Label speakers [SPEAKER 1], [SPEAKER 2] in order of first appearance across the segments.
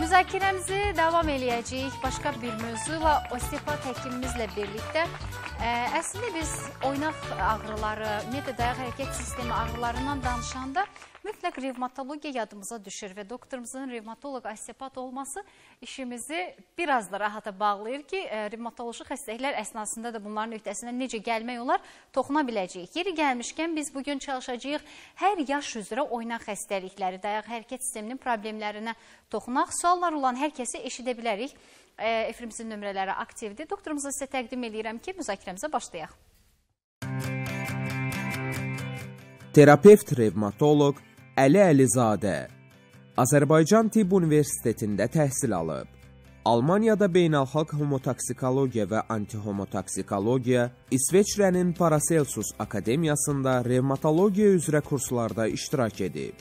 [SPEAKER 1] Müzakirəmizi davam eləyəcəyik başqa bir mövzuyla, osteopat həkimimizlə birlikdə. Əslində biz oynaq ağrıları, ümumiyyətlə dayaq hərəkət sistemi ağrılarından danışanda mütləq revmatologiya yadımıza düşür və doktorumuzun revmatoloq, osteopat olması işimizi biraz da rahata bağlayır ki, revmatoloji xəstəliklər əsnasında da bunların öhdəsindən necə gəlmək olar, toxuna biləcəyik. Yeri gəlmişkən biz bugün çalışacağıq hər yaş üzrə oynaq xəstəlikləri, dayaq hərəkət sisteminin problemlərinə toxunaq. Suallar olan hər kəsi eşidə bilərik. Efrimizin nömrələri aktivdir. Doktorumuza sizə təqdim edirəm ki, müzakirəmizə başlayaq.
[SPEAKER 2] Terapevt revmatoloq Əli Əlizadə Azərbaycan Tibb Universitetində təhsil alıb. Almaniyada beynəlxalq homotoksikologiya və antihomotoksikologiya, İsveçrənin Paracelsus Akademiyasında revmatologiya üzrə kurslarda iştirak edib.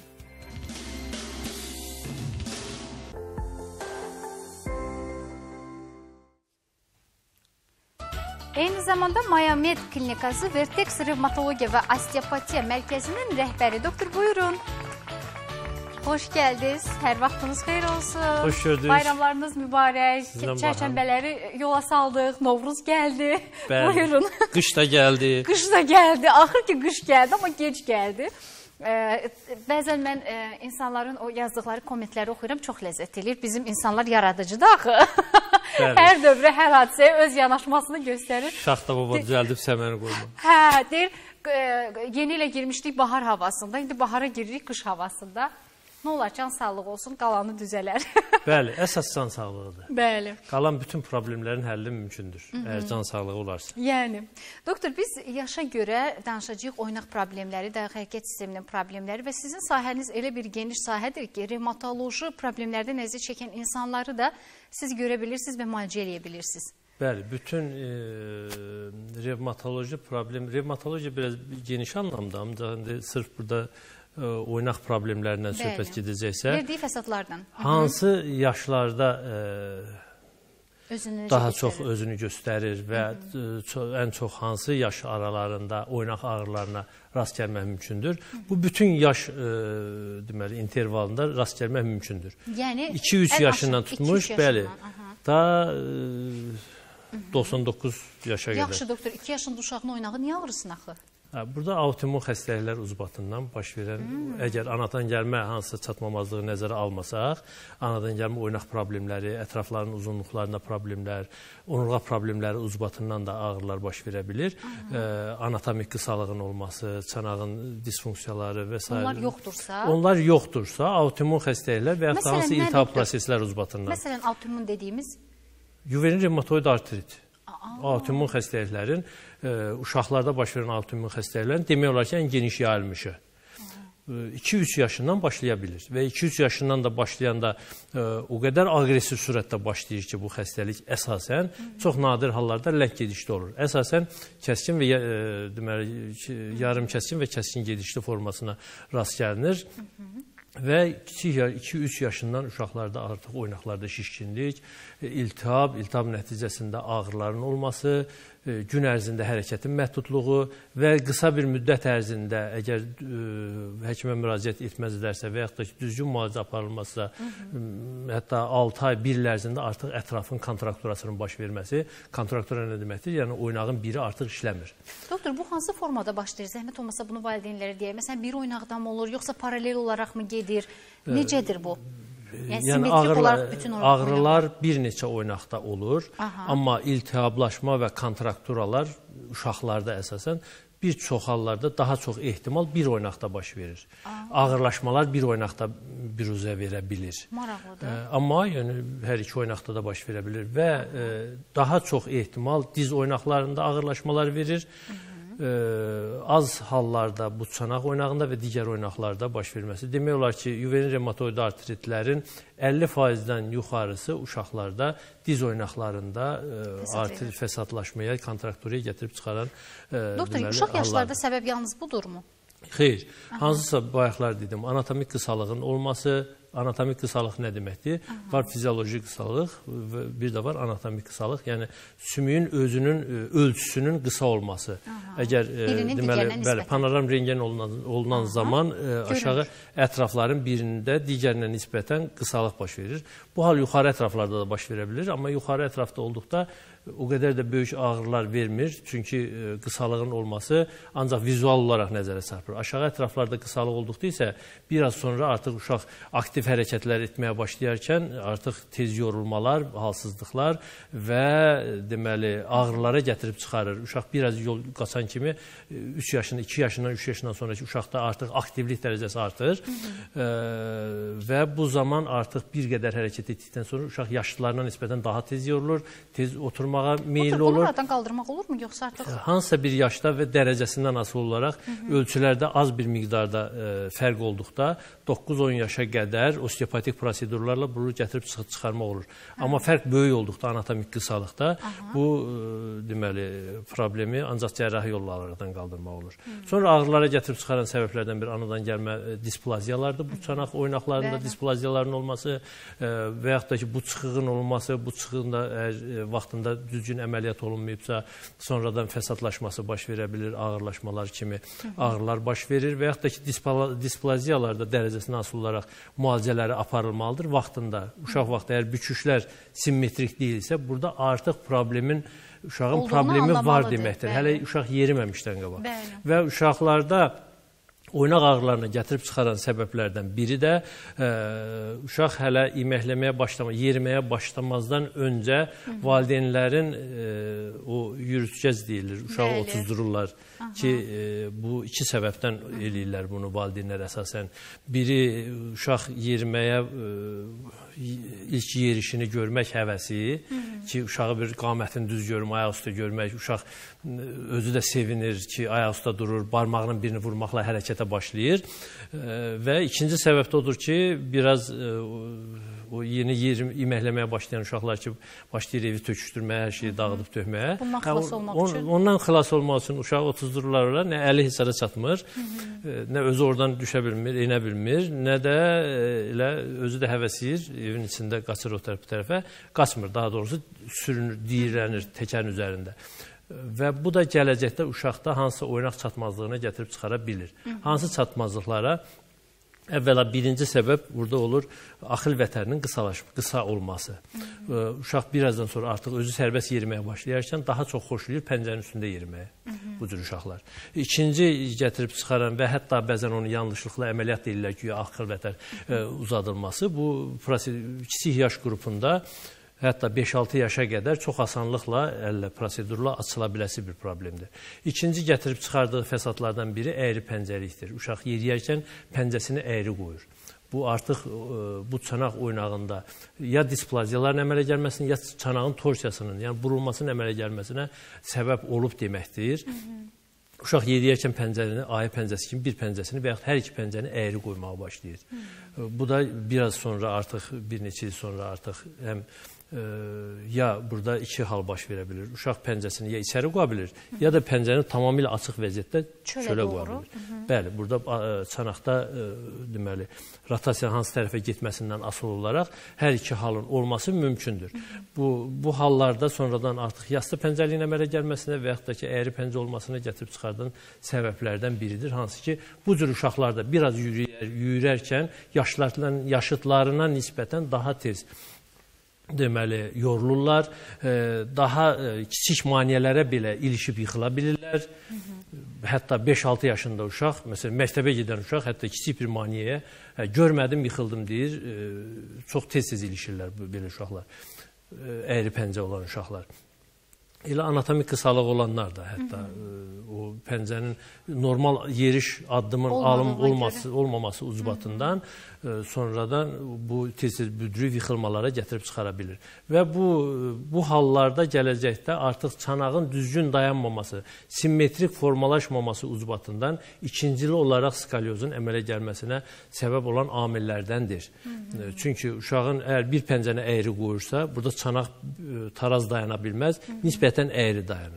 [SPEAKER 1] Eyni zamanda Mayamed Klinikası Vertex Revmatologiya və Osteopatiya Mərkəzinin rəhbəri. Doktor, buyurun. Xoş gəldiniz. Hər vaxtınız xeyir olsun.
[SPEAKER 3] Xoş gördük.
[SPEAKER 1] Bayramlarınız mübarək. Çərşənbələri yola saldıq. Novruz gəldi.
[SPEAKER 3] Bəli.
[SPEAKER 1] Buyurun.
[SPEAKER 3] Qış da gəldi.
[SPEAKER 1] Qış da gəldi. Axır ki, qış gəldi, amma gec gəldi. Bəzən mən insanların o yazdıqları kommentləri oxuyuram, çox ləzzət edir. Bizim insanlar yaradıcıdır axı. Hər dövrə, hər hadisəyə öz yanaşmasını göstərir.
[SPEAKER 3] Şaxta baba düzəldib səməni qoyma.
[SPEAKER 1] Hə, deyir, yeni ilə girmişdik bahar havasında, indi bahara giririk qış havasında. Nə olar, can sağlığı olsun, qalanı düzələr.
[SPEAKER 3] Bəli, əsas can sağlığıdır.
[SPEAKER 1] Bəli.
[SPEAKER 3] Qalan bütün problemlərin həlli mümkündür, əgər can sağlığı olarsa.
[SPEAKER 1] Yəni, doktor, biz yaşa görə danışacağıq oynaq problemləri, dayaq hərəkət sisteminin problemləri və sizin sahəniz elə bir geniş sahədir ki, revmatoloji problemlərdən əziyyət çəkən insanları da siz görə bilirsiniz və müalicə eləyə bilirsiniz.
[SPEAKER 3] Bəli, bütün revmatoloji problem, revmatologiya biraz geniş anlamda, ancaq sırf burada oynaq problemlərindən söhbət gedəcəksə,
[SPEAKER 1] verdiyi fəsadlardan
[SPEAKER 3] hansı yaşlarda daha çox özünü göstərir və ən çox hansı yaş aralarında oynaq ağrılarına rast gəlmək mümkündür? Bu bütün yaş deməli intervalında rast gəlmək mümkündür.
[SPEAKER 1] Yəni
[SPEAKER 3] 2-3 yaşından tutmuş, bəli, da 99 yaşa qədər.
[SPEAKER 1] Yaxşı doktor, 2 yaşında uşağın oynağı niyə ağrısın axı?
[SPEAKER 3] Burada autoimmun xəstəliklər ucbatından baş verən, əgər anadan gəlmə hansısa çatmamazlığı nəzərə almasaq, anadan gəlmə oynaq problemləri, ətrafların uzunluqlarında problemlər, onurğa problemləri ucbatından da ağrılar baş verə bilir. Anatomik qısalığın olması, çanağın disfunksiyaları və s.
[SPEAKER 1] Onlar yoxdursa? Onlar
[SPEAKER 3] yoxdursa, autoimmun xəstəliklər və yaxud hansı iltihab proseslər ucbatından.
[SPEAKER 1] Məsələn, autoimmun dediyimiz?
[SPEAKER 3] Yuvenin revmatoid artrit. Autoimmun xəstəliklərin, uşaqlarda baş verən autoimmun xəstəliklərin demək olar ki, ən geniş yayılmışı. 2-3 yaşından başlaya bilir və 2-3 yaşından da başlayanda o qədər aqressiv sürətdə başlayır ki, bu xəstəlik əsasən çox nadir hallarda ləng gedişli olur. Əsasən kəskin və yarım kəskin və kəskin gedişli formasına rast gəlinir. Və 2-3 yaşından uşaqlarda artıq oynaqlarda şişkinlik, iltihab nəticəsində ağrıların olması, gün ərzində hərəkətin məhdudluğu və qısa bir müddət ərzində əgər həkimə müraciət etməzlərsə və yaxud da ki, düzgün müalicə aparılmazsa, hətta 6 ay, 1 il ərzində artıq ətrafın kontrakturasının baş verməsi, kontraktura nə deməkdir? Yəni oynağın biri artıq işləmir.
[SPEAKER 1] Doktor, bu hansı formada başlayır? Zəhmət olmasa bunu valideynlərə deyək. Məsələn, bir oynaqdan mı olur, yoxsa paralel olaraq mı gedir? Necədir bu? Yəni
[SPEAKER 3] ağrılar bir neçə oynaqda olur, amma iltihablaşma və kontrakturalar uşaqlarda əsasən bir çox hallarda daha çox ehtimal bir oynaqda baş verir. Ağırlaşmalar bir oynaqda biruzə verə bilir.
[SPEAKER 1] Maraqlıdır.
[SPEAKER 3] Amma yəni, hər iki oynaqda da baş verə bilir və daha çox ehtimal diz oynaqlarında ağırlaşmalar verir. Az hallarda bu çanaq oynağında və digər oynaqlarda baş verməsi. Demək olar ki, yuvenin revmatoid artritlərin 50%-dən yuxarısı uşaqlarda diz oynaqlarında fəsadlaşmaya, kontrakturaya gətirib çıxaran
[SPEAKER 1] Doktor, uşaq yaşlarda səbəb yalnız budurmu?
[SPEAKER 3] Xeyr, hansısa bayaqlar dedim, anatomik qısalığın olması, anatomik qısalıq nə deməkdir? Var fizioloji qısalıq və bir də var anatomik qısalıq. Yəni sümüyün özünün ölçüsünün qısa olması. Əgər deməli panoram rentgen olunan zaman aşağı ətrafların birində digərinə nisbətən qısalıq baş verir. Bu hal yuxarı ətraflarda da baş verə bilir, amma yuxarı ətrafda olduqda o qədər də böyük ağrılar vermir. Çünki qısalığın olması ancaq vizual olaraq nəzərə çarpır. Aşağı ətraflarda qısalıq olduqda isə biraz sonra artıq uşaq aktiv hərəkətlər etməyə başlayarkən artıq tez yorulmalar, halsızlıqlar və deməli ağrılara gətirib çıxarır. Uşaq biraz yol qaçan kimi 3 yaşından, 2 yaşından, 3 yaşından sonraki uşaqda artıq aktivlik dərəcəsi artır və bu zaman artıq bir qədər hərəkət etdikdən sonra uşaq yaşlılarına nisbətən daha tez yorulur, tez oturmağa meyilli olur.
[SPEAKER 1] Bunu aradan qaldırmaq olurmu, yoxsa artıq?
[SPEAKER 3] Hansısa bir yaşda və dərəcəsindən asılı olaraq ölçülərdə az bir miqdarda fərq olduqda 9-10 yaşa qədər osteopatik prosedurlarla bunu gətirib çıxarmaq olur. Amma fərq böyük olduqda anatomik qısalıqda bu deməli problemi ancaq cərrahi yollardan qaldırmaq olur. Sonra ağrılara gətirib çıxaran səbəblərdən bir anadan gəlmə displaziyalardır. Bu çanaq oynaqlarında displaziyaların olması və yaxud da ki bu çıxığın olması, bu çıxığın da vaxtında düzgün əməliyyat olunmayıbsa, sonradan fəsadlaşması baş verə bilir, ağırlaşmalar kimi ağrılar baş verir və yaxud da ki displaziyalarda dərəcəsinə asılı olaraq müalicələri aparılmalıdır vaxtında. Uşaq vaxtı əgər büküşlər simmetrik deyilsə, burada artıq uşağın problemi var deməkdir. Hələ uşaq yeriməmişdən qabaq. Və uşaqlarda oynaq ağrılarını gətirib çıxaran səbəblərdən biri də uşaq hələ yeriməyə başlamazdan öncə valideynlərin o yürütgəz deyilir, uşağı otuzdururlar ki, bu iki səbəbdən eləyirlər bunu valideynlər əsasən. Biri uşaq yeriməyə ilk yerişini görmək həvəsi ki, uşağı bir qamətini düz görüm, ayaq üstə görmək, uşaq özü də sevinir ki, ayaq üstə durur, barmağının birini vurmaqla hərəkətə başlayır və ikinci səbəb də odur ki, biraz o yeni iməkləməyə başlayan uşaqlar ki, başlayır evi töküşdürməyə, hər şeyi dağıdıb tökməyə.
[SPEAKER 1] Bundan xilas olmaq üçün?
[SPEAKER 3] Ondan xilas olmaq üçün uşağı otuzdururlar ora, nə əli hesara çatmır, nə özü oradan düşə bilmir, enə bilmir, nə də elə özü də həvəsləyir, evin içində qaçır o tərəf bu tərəfə, qaçmır, daha doğrusu sürünür, diyirlənir təkərin üzərində. Və bu da gələcəkdə uşaqda hansısa oynaq çatmazlığına gətirib çıxara bilir. Hansı çatmazlıqlara? Əvvəla birinci səbəb burada olur axıl vətərinin qısa olması. Uşaq birazdan sonra artıq özü sərbəst yeriməyə başlayarkən daha çox xoşlayır pəncənin üstündə yeriməyə bu cür uşaqlar. İkinci gətirib çıxaran və hətta bəzən onu yanlışlıqla əməliyyat deyirlər ki, axıl vətər uzadılması. Bu kiçik yaş qrupunda hətta 5-6 yaşa qədər çox asanlıqla əllə prosedurla açıla biləsi bir problemdir. İkinci gətirib çıxardığı fəsadlardan biri əyri pəncəlikdir. Uşaq yeriyərkən pəncəsini əyri qoyur. Bu artıq bu çanaq oynağında ya displaziyaların əmələ gəlməsinin, ya çanağın torsiyasının, yəni burulmasının əmələ gəlməsinə səbəb olub deməkdir. Uşaq yeriyərkən pəncəni, ayı pəncəsi kimi bir pəncəsini və yaxud hər iki pəncəni əyri qoymağa başlayır. Bu da biraz sonra artıq, bir neçə il sonra artıq həm ya burada iki hal baş verə bilir. Uşaq pəncəsini ya içəri qoya bilir, ya da pəncəni tamamilə açıq vəziyyətdə çölə qoya bilir. Bəli, burada çanaqda deməli, rotasiyanın hansı tərəfə getməsindən asılı olaraq hər iki halın olması mümkündür. Bu hallarda sonradan artıq yastı pəncəliyin əmələ gəlməsinə və yaxud da ki, əyri pəncə olmasına gətirib çıxardan səbəblərdən biridir. Hansı ki, bu cür uşaqlarda biraz yürərkən yaşıtlarına nisbətən daha tez deməli, yorulurlar, daha kiçik maniyələrə belə ilişib yıxıla bilirlər. Hətta 5-6 yaşında uşaq, məsələn, məktəbə gedən uşaq, hətta kiçik bir maniyəyə görmədim, yıxıldım deyir, çox tez-tez ilişirlər belə uşaqlar, əyri pəncə olan uşaqlar. Elə anatomik qısalıq olanlar da hətta o pəncənin normal yeriş addımın olmaması ucbatından sonradan bu tez-tez büdrüyüb yıxılmalara gətirib çıxara bilir. Və bu hallarda gələcəkdə artıq çanağın düzgün dayanmaması, simmetrik formalaşmaması ucbatından ikincili olaraq skoliozun əmələ gəlməsinə səbəb olan amillərdəndir. Çünki uşağın əgər bir pəncəni əyri qoyursa, burada çanaq taraz dayana bilməz, nisbətən əyri dayanır.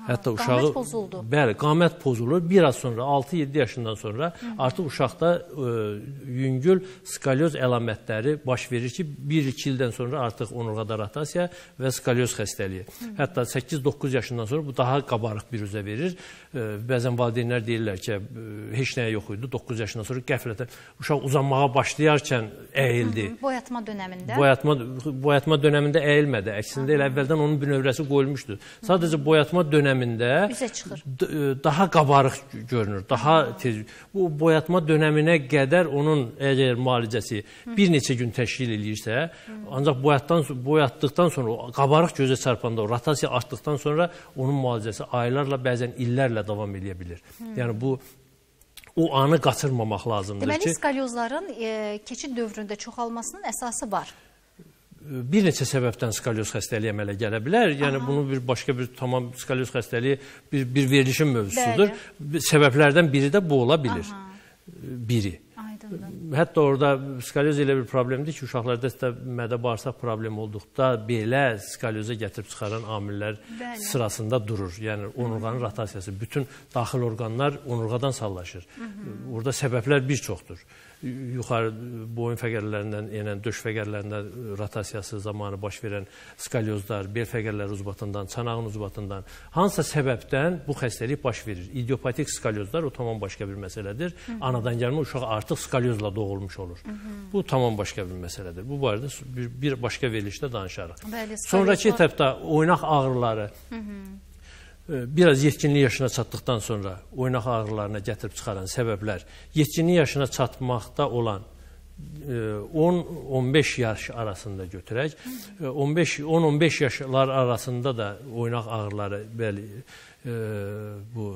[SPEAKER 3] Hətta uşağı
[SPEAKER 1] qamət pozuldu.
[SPEAKER 3] Bəli, qamət pozulur. Biraz sonra 6-7 yaşından sonra artıq uşaqda yüngül skalyoz əlamətləri baş verir ki, 1-2 ildən sonra artıq onurğada rotasiya və skalyoz xəstəliyi. Hətta 8-9 yaşından sonra bu daha qabarıq bir üzə verir. Bəzən valideynlər deyirlər ki, heç nəyə yox idi. 9 yaşından sonra qəflətən uşaq uzanmağa başlayarkən əyildi.
[SPEAKER 1] Boyatma dönəmində?
[SPEAKER 3] Boyatma dönəmində əyilmədi. Əksində elə əvvəldən onun bünövrəsi qoyulmuşdu. Sadəcə boyatma dönəmində daha qabarıq görünür, daha tez. Bu boyatma dönəminə qədər onun əgər müalicəsi bir neçə gün təşkil edirsə, ancaq boyatdıqdan sonra, qabarıq gözə çarpanda, rotasiya artdıqdan sonra onun müalicəsi aylarla, bəzən illərlə davam edə bilir. Yəni bu o anı qaçırmamaq lazımdır ki...
[SPEAKER 1] Deməli, skalyozların keçid dövründə çoxalmasının əsası var.
[SPEAKER 3] Bir neçə səbəbdən skalyoz xəstəliyi əmələ gələ bilər. Yəni, bunu başqa bir tamam skalyoz xəstəliyi bir verilişin mövzusudur. Səbəblərdən biri də bu ola bilir. Biri. Hətta orada skalyoz elə bir problemdir ki, uşaqlarda mədə-bağırsaq problemi olduqda belə skalyoza gətirib çıxaran amillər sırasında durur. Yəni, onurğanın rotasiyası, bütün daxil orqanlar onurğadan sallaşır. Orada səbəblər bir çoxdur. Yuxarı boyun fəqərlərindən, yəni döş fəqərlərindən rotasiyası zamanı baş verən skalyozlar, bel fəqərləri ucbatından, çanağın ucbatından hansısa səbəbdən bu xəstəlik baş verir. İdiopatik skalyozlar o tamam başqa bir məsələdir. Anadan gəlmə uşaq artıq skalyozla doğulmuş olur. Bu tamam başqa bir məsələdir. Bu barədə bir başqa verilişdə danışarıq. Sonraki etapda oynaq ağrıları biraz yetkinlik yaşına çatdıqdan sonra oynaq ağrılarına gətirib çıxaran səbəblər, yetkinlik yaşına çatmaqda olan 10-15 yaş arasında götürək. 10-15 yaşlar arasında da oynaq ağrıları, bəli, bu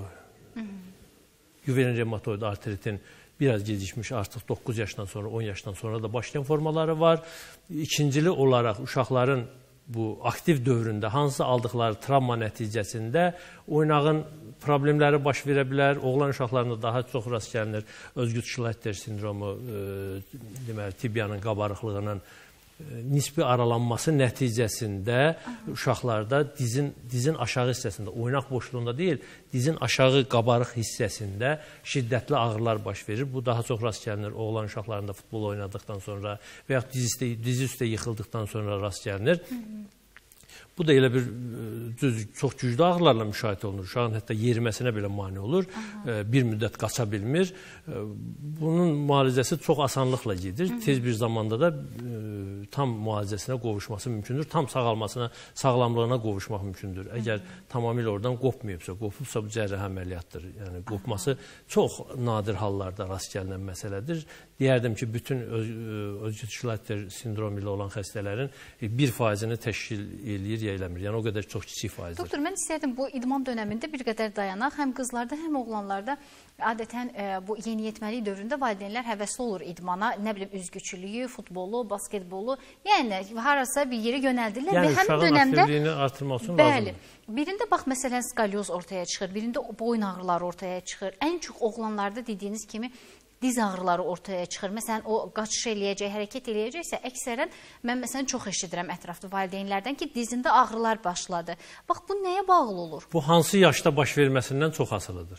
[SPEAKER 3] yuvenin revmatoid artritin biraz gecikmiş, artıq 9 yaşdan sonra, 10 yaşdan sonra da başlayan formaları var. İkincili olaraq uşaqların bu aktiv dövründə hansısa aldıqları travma nəticəsində oynağın problemləri baş verə bilər. Oğlan uşaqlarında daha çox rast gəlinir. Özgüt Schlechter sindromu, deməli, tibiyanın qabarıqlığının nisbi aralanması nəticəsində uşaqlarda dizin aşağı hissəsində, oynaq boşluğunda deyil, dizin aşağı qabarıq hissəsində şiddətli ağrılar baş verir. Bu daha çox rast gəlinir oğlan uşaqlarında futbol oynadıqdan sonra və yaxud dizi üstə yıxıldıqdan sonra rast gəlinir. Bu da elə bir çox güclü ağrılarla müşahidə olunur. Uşağın hətta yeriməsinə belə mane olur. Bir müddət qaça bilmir. Bunun müalicəsi çox asanlıqla gedir. Tez bir zamanda da tam müalicəsinə qovuşması mümkündür. Tam sağlamlığına qovuşmaq mümkündür. Əgər tamamilə oradan qopmayıbsa, qopubsa bu cərrahi əməliyyatdır. Yəni qopması çox nadir hallarda rast gəlinən məsələdir. Deyərdim ki, bütün Özgüt Schlechter sindromu ilə olan xəstələrin 1%-ni təşkil eləyir, ya eləmir. Yəni, o qədər çox kiçik faizdir.
[SPEAKER 1] Doktor, mən istəyərdim bu idman dönəmində bir qədər dayanaq. Həm qızlarda, həm oğlanlarda adətən bu yeniyetməlik dövründə valideynlər həvəsli olur idmana. Nə bilim, üzgüçülüyü, futbolu, basketbolu. Yəni, harasa bir yeri yönəldirlər.
[SPEAKER 3] Yəni, uşağın aktivliyini artırmaq üçün lazımdır.
[SPEAKER 1] Birində bax, məsələn, skalyoz ortaya çıxır. Birində boyun ağrıları ortaya çıxır. Ən çox oğlanlarda dediyiniz kimi diz ağrıları ortaya çıxır. Məsələn, o qaçış eləyəcək, hərəkət eləyəcəksə, əksərən mən məsələn çox eşidirəm ətrafda valideynlərdən ki, dizində ağrılar başladı. Bax, bu nəyə bağlı olur?
[SPEAKER 3] Bu hansı yaşda baş verməsindən çox asılıdır.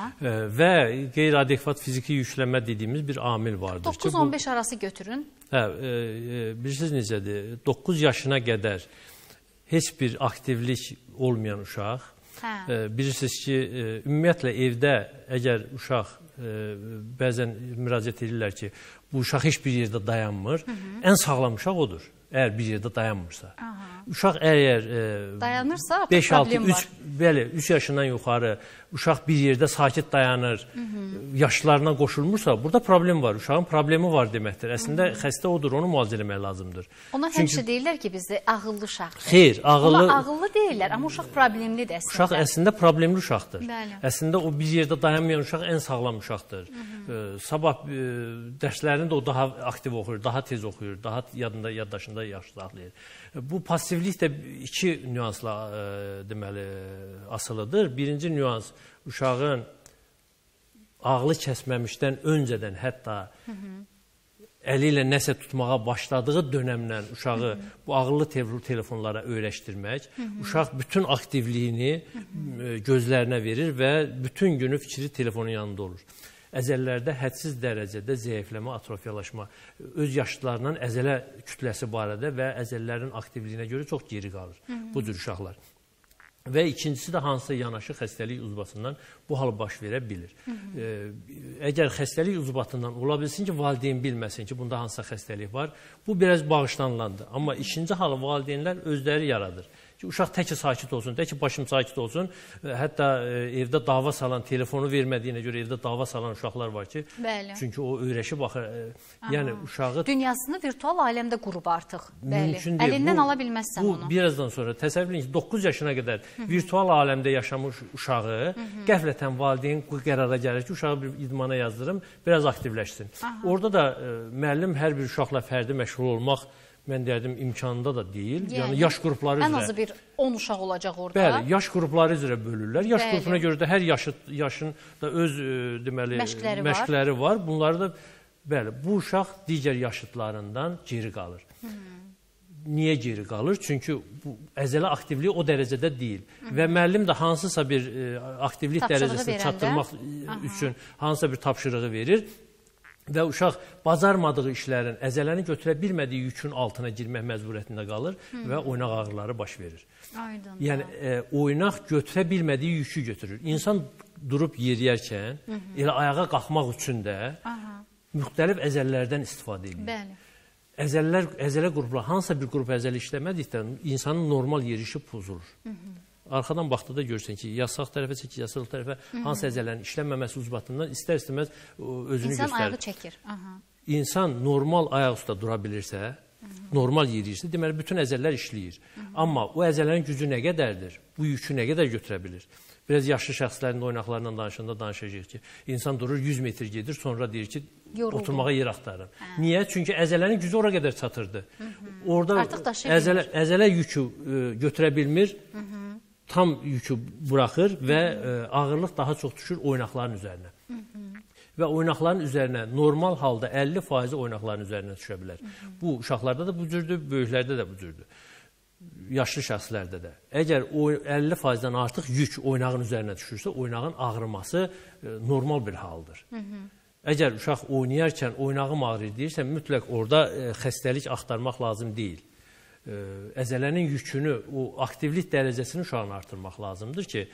[SPEAKER 3] Və qeyri-adekvat fiziki yüklənmə dediyimiz bir amil vardır.
[SPEAKER 1] 9-15 arası götürün.
[SPEAKER 3] Bilirsiniz necədir? 9 yaşına qədər heç bir aktivlik olmayan uşaq, bilirsiniz ki, ümumiyyətlə evdə əgər uşaq bəzən müraciət edirlər ki, bu uşaq heç bir yerdə dayanmır. Ən sağlam uşaq odur, əgər bir yerdə dayanmırsa. Uşaq əgər
[SPEAKER 1] dayanırsa, artıq problem var.
[SPEAKER 3] Bəli, 3 yaşından yuxarı uşaq bir yerdə sakit dayanır, yaşlarına qoşulmursa, burada problem var. Uşağın problemi var deməkdir. Əslində xəstə odur, onu müalicə etmək lazımdır.
[SPEAKER 1] Ona həmişə deyirlər ki, bizdə ağıllı uşaqdır.
[SPEAKER 3] Xeyr, ağıllı...
[SPEAKER 1] Ona ağıllı deyirlər, amma uşaq problemlidir əslində.
[SPEAKER 3] Uşaq əslində problemli uşaqdır. Əslində o bir yerdə dayanmayan uşaq ən sağlam uşaqdır. Sabah dərslərini də o daha aktiv oxuyur, daha tez oxuyur, daha yaddaşında yaxşı saxlayır. Bu passivlik də iki nüansla deməli asılıdır. Birinci nüans uşağın ağlı kəsməmişdən öncədən hətta əli ilə nəsə tutmağa başladığı dönəmdən uşağı bu ağıllı telefonlara öyrəşdirmək, uşaq bütün aktivliyini gözlərinə verir və bütün günü fikri telefonun yanında olur. Əzələlərdə hədsiz dərəcədə zəifləmə, atrofiyalaşma, öz yaşlılarından əzələ kütləsi barədə və əzələlərin aktivliyinə görə çox geri qalır bu cür uşaqlar. Və ikincisi də hansısa yanaşı xəstəlik ucbatından bu hal baş verə bilir. Əgər xəstəlik ucbatından ola bilsin ki, valideyn bilməsin ki, bunda hansısa xəstəlik var, bu biraz bağışlanılandır. Amma ikinci halı valideynlər özləri yaradır. Ki, uşaq tək ki sakit olsun, tək ki başım sakit olsun. Hətta evdə dava salan, telefonu vermədiyinə görə evdə dava salan uşaqlar var ki,
[SPEAKER 1] bəli.
[SPEAKER 3] Çünki o öyrəşib baxır. Yəni uşağı
[SPEAKER 1] dünyasını virtual aləmdə qurub artıq. Bəli. Əlindən ala bilməzsən onu.
[SPEAKER 3] Bu birazdan sonra təsəvvür edin ki, 9 yaşına qədər virtual aləmdə yaşamış uşağı qəflətən valideyn qərara gəlir ki, uşağı bir idmana yazdırım, biraz aktivləşsin. Orada da müəllim hər bir uşaqla fərdi məşğul olmaq, mən deyərdim, imkanında da deyil. Yəni yaş qrupları üzrə.
[SPEAKER 1] Ən azı bir 10 uşaq olacaq orada.
[SPEAKER 3] Bəli, yaş qrupları üzrə bölürlər. Yaş qrupuna görə də hər yaşın da öz deməli məşqləri var. Bunları da bəli, bu uşaq digər yaşıdlarından geri qalır. Niyə geri qalır? Çünki bu əzələ aktivliyi o dərəcədə deyil. Və müəllim də hansısa bir aktivlik dərəcəsini çatdırmaq üçün hansısa bir tapşırığı verir. Və uşaq bacarmadığı işlərin, əzələni götürə bilmədiyi yükün altına girmək məcburiyyətində qalır və oynaq ağrıları baş verir. Yəni, oynaq götürə bilmədiyi yükü götürür. İnsan durub yeriyərkən, elə ayağa qalxmaq üçün də müxtəlif əzəllərdən istifadə edir. Əzələ qrupları, hansısa bir qrup əzələ işləmədikdə insanın normal yerişi pozulur. Arxadan baxdıqda görürsən ki, ya sağ tərəfə çəkir, ya sol tərəfə hansı əzələrin işlənməməsi ucbatından istər-istəməz özünü göstərir.
[SPEAKER 1] İnsan ayağı çəkir.
[SPEAKER 3] İnsan normal ayaq üstə dura bilirsə, normal yeriyirsə, deməli, bütün əzələlər işləyir. Amma o əzələrin gücü nə qədərdir? Bu yükü nə qədər götürə bilir? Biraz yaşlı şəxslərin oynaqlarından danışanda danışacaq ki, insan durur 100 metr gedir, sonra deyir ki, oturmağa yer axtarır. Niyə? Çünki əzələrin gücü ora qədər çatırdı. Orada əzələ yükü götürə bilmir, tam yükü buraxır və ağırlıq daha çox düşür oynaqların üzərinə. Və oynaqların üzərinə normal halda 50% oynaqların üzərinə düşə bilər. Bu uşaqlarda da bu cürdür, böyüklərdə də bu cürdür. Yaşlı şəxslərdə də. Əgər 50%-dən artıq yük oynağın üzərinə düşürsə, oynağın ağrıması normal bir haldır. Əgər uşaq oynayarkən oynağım ağrır deyirsə, mütləq orada xəstəlik axtarmaq lazım deyil. Əzələnin yükünü, o aktivlik dərəcəsini uşağın artırmaq lazımdır ki,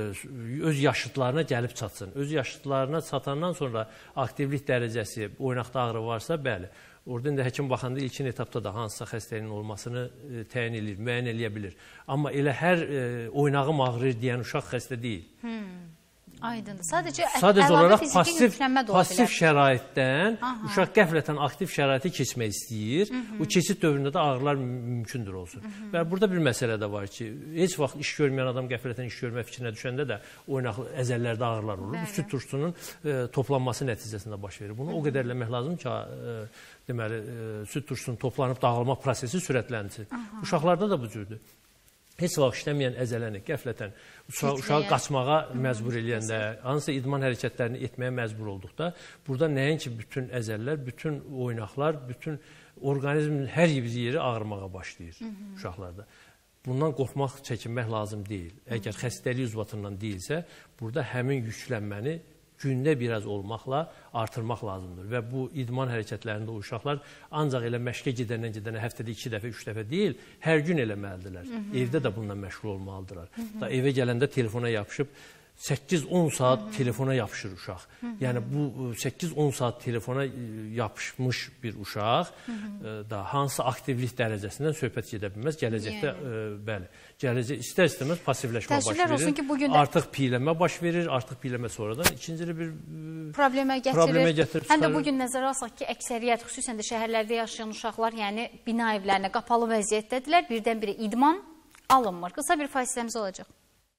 [SPEAKER 3] öz yaşıdlarına gəlib çatsın. Öz yaşıdlarına çatandan sonra aktivlik dərəcəsi, oynaqda ağrı varsa, bəli. Orada indi həkim baxanda ilkin etapda da hansısa xəstəliyin olmasını təyin edir, müəyyən eləyə bilir. Amma elə hər oynağım ağrır deyən uşaq xəstə deyil.
[SPEAKER 1] Aydındır. Sadəcə
[SPEAKER 3] olaraq pasiv şəraitdən uşaq qəflətən aktiv şəraiti keçmək istəyir. O keçid dövründə də ağrılar mümkündür olsun. Və burada bir məsələ də var ki, heç vaxt iş görməyən adam qəflətən iş görmə fikrinə düşəndə də oynaq əzəllərdə ağrılar olur. Bu süd turşusunun toplanması nəticəsində baş verir. Bunu o qədər eləmək lazım ki, deməli, süd turşusunun toplanıb dağılma prosesi sürətlənsin. Uşaqlarda da bu cürdür. Heç vaxt işləməyən əzələni qəflətən uşağı qaçmağa məcbur eləyəndə, hansısa idman hərəkətlərini etməyə məcbur olduqda, burada nəinki bütün əzəllər, bütün oynaqlar, bütün orqanizmin hər bir yeri ağrımağa başlayır uşaqlarda. Bundan qorxmaq, çəkinmək lazım deyil. Əgər xəstəlik ucbatından deyilsə, burada həmin yüklənməni gündə biraz olmaqla artırmaq lazımdır. Və bu idman hərəkətlərində o uşaqlar ancaq elə məşqə gedənə həftədə 2 dəfə, 3 dəfə deyil, hər gün eləməlidirlər. Evdə də bundan məşğul olmalıdırlar. Da evə gələndə telefona yapışıb 8-10 saat telefona yapışır uşaq. Yəni bu 8-10 saat telefona yapışmış bir uşaq da hansı aktivlik dərəcəsindən söhbət gedə bilməz. Gələcəkdə, bəli, gələcək istər-istəməz passivləşmə baş verir. Artıq piyləmə baş verir, artıq piyləmə sonradan ikincili bir
[SPEAKER 1] problemə gətirir. Həm də bugün nəzərə alsaq ki, əksəriyyət, xüsusən də şəhərlərdə yaşayan uşaqlar, yəni bina evlərinə qapalı vəziyyətdədirlər, birdən-birə idman alınmır. Qısa bir fasiləmiz olacaq.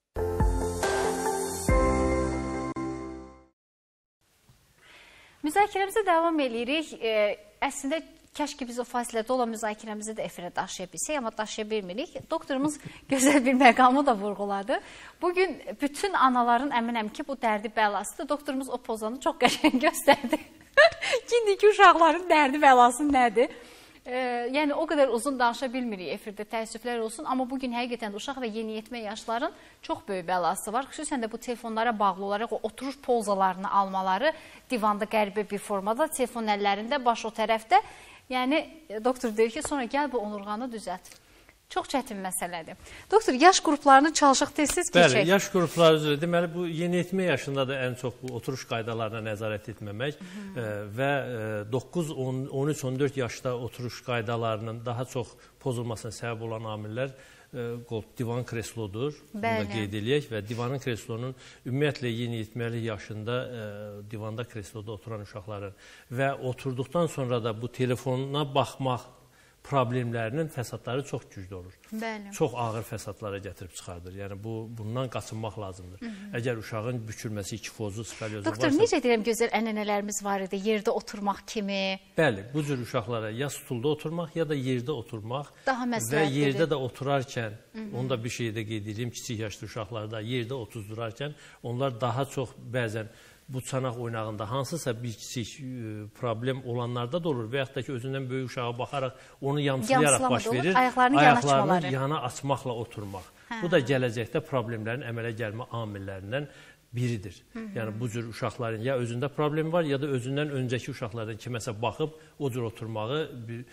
[SPEAKER 1] Müzakirəmizə davam edirik. Əslində, kəşki biz o fasilədə olan müzakirəmizi də efirə daşıya bilsək, amma daşıya bilmirik. Doktorumuz gözəl bir məqamı da vurğuladı. Bugün bütün anaların əminəm ki, bu dərdi bəlasıdır. Doktorumuz o pozanı çox qəşəng göstərdi. İndiki uşaqların dərdi bəlası nədir? Yəni o qədər uzun danışa bilmirik efirdə, təəssüflər olsun. Amma bugün həqiqətən uşaq və yeniyetmə yaşların çox böyük bəlası var. Xüsusən də bu telefonlara bağlı olaraq o oturuş pozalarını almaları divanda qəribə bir formada, telefon əllərində, baş o tərəfdə. Yəni doktor deyir ki, sonra gəl bu onurğanı düzəlt. Çox çətin məsələdir. Doktor, yaş qruplarını çalışıq tez-tez keçək.
[SPEAKER 3] Bəli, yaş qrupları üzrə deməli bu yeniyetmə yaşında da ən çox bu oturuş qaydalarına nəzarət etməmək və 9, 13, 14 yaşda oturuş qaydalarının daha çox pozulmasına səbəb olan amillər divan kreslodur. Bunu da qeyd eləyək və divanın kreslonun ümumiyyətlə yeniyetməlik yaşında divanda kresloda oturan uşaqların və oturduqdan sonra da bu telefonuna baxmaq problemlərinin fəsadları çox güclü olur.
[SPEAKER 1] Bəli.
[SPEAKER 3] Çox ağır fəsadlara gətirib çıxardır. Yəni bundan qaçınmaq lazımdır. Əgər uşağın bükülməsi, kifozu, skalyozu varsa...
[SPEAKER 1] Doktor, necə deyirəm, gözəl ənənələrimiz var idi, yerdə oturmaq kimi.
[SPEAKER 3] Bəli, bu cür uşaqlara ya stulda oturmaq, ya da yerdə oturmaq
[SPEAKER 1] daha
[SPEAKER 3] və yerdə də oturarkən, onu da bir şey də qeyd edeyim, kiçik yaşlı uşaqlarda yerdə otuzdurarkən, onlar daha çox bəzən bu çanaq oynağında hansısa bir kiçik problem olanlarda da olur və yaxud da ki, özündən böyük uşağa baxaraq onu yamsılayaraq baş verir. Ayaqlarını yana açmaqla oturmaq. Bu da gələcəkdə problemlərin əmələ gəlmə amillərindən biridir. Yəni bu cür uşaqların ya özündə problem var, ya da özündən öncəki uşaqlardan kiməsə baxıb o cür oturmağı,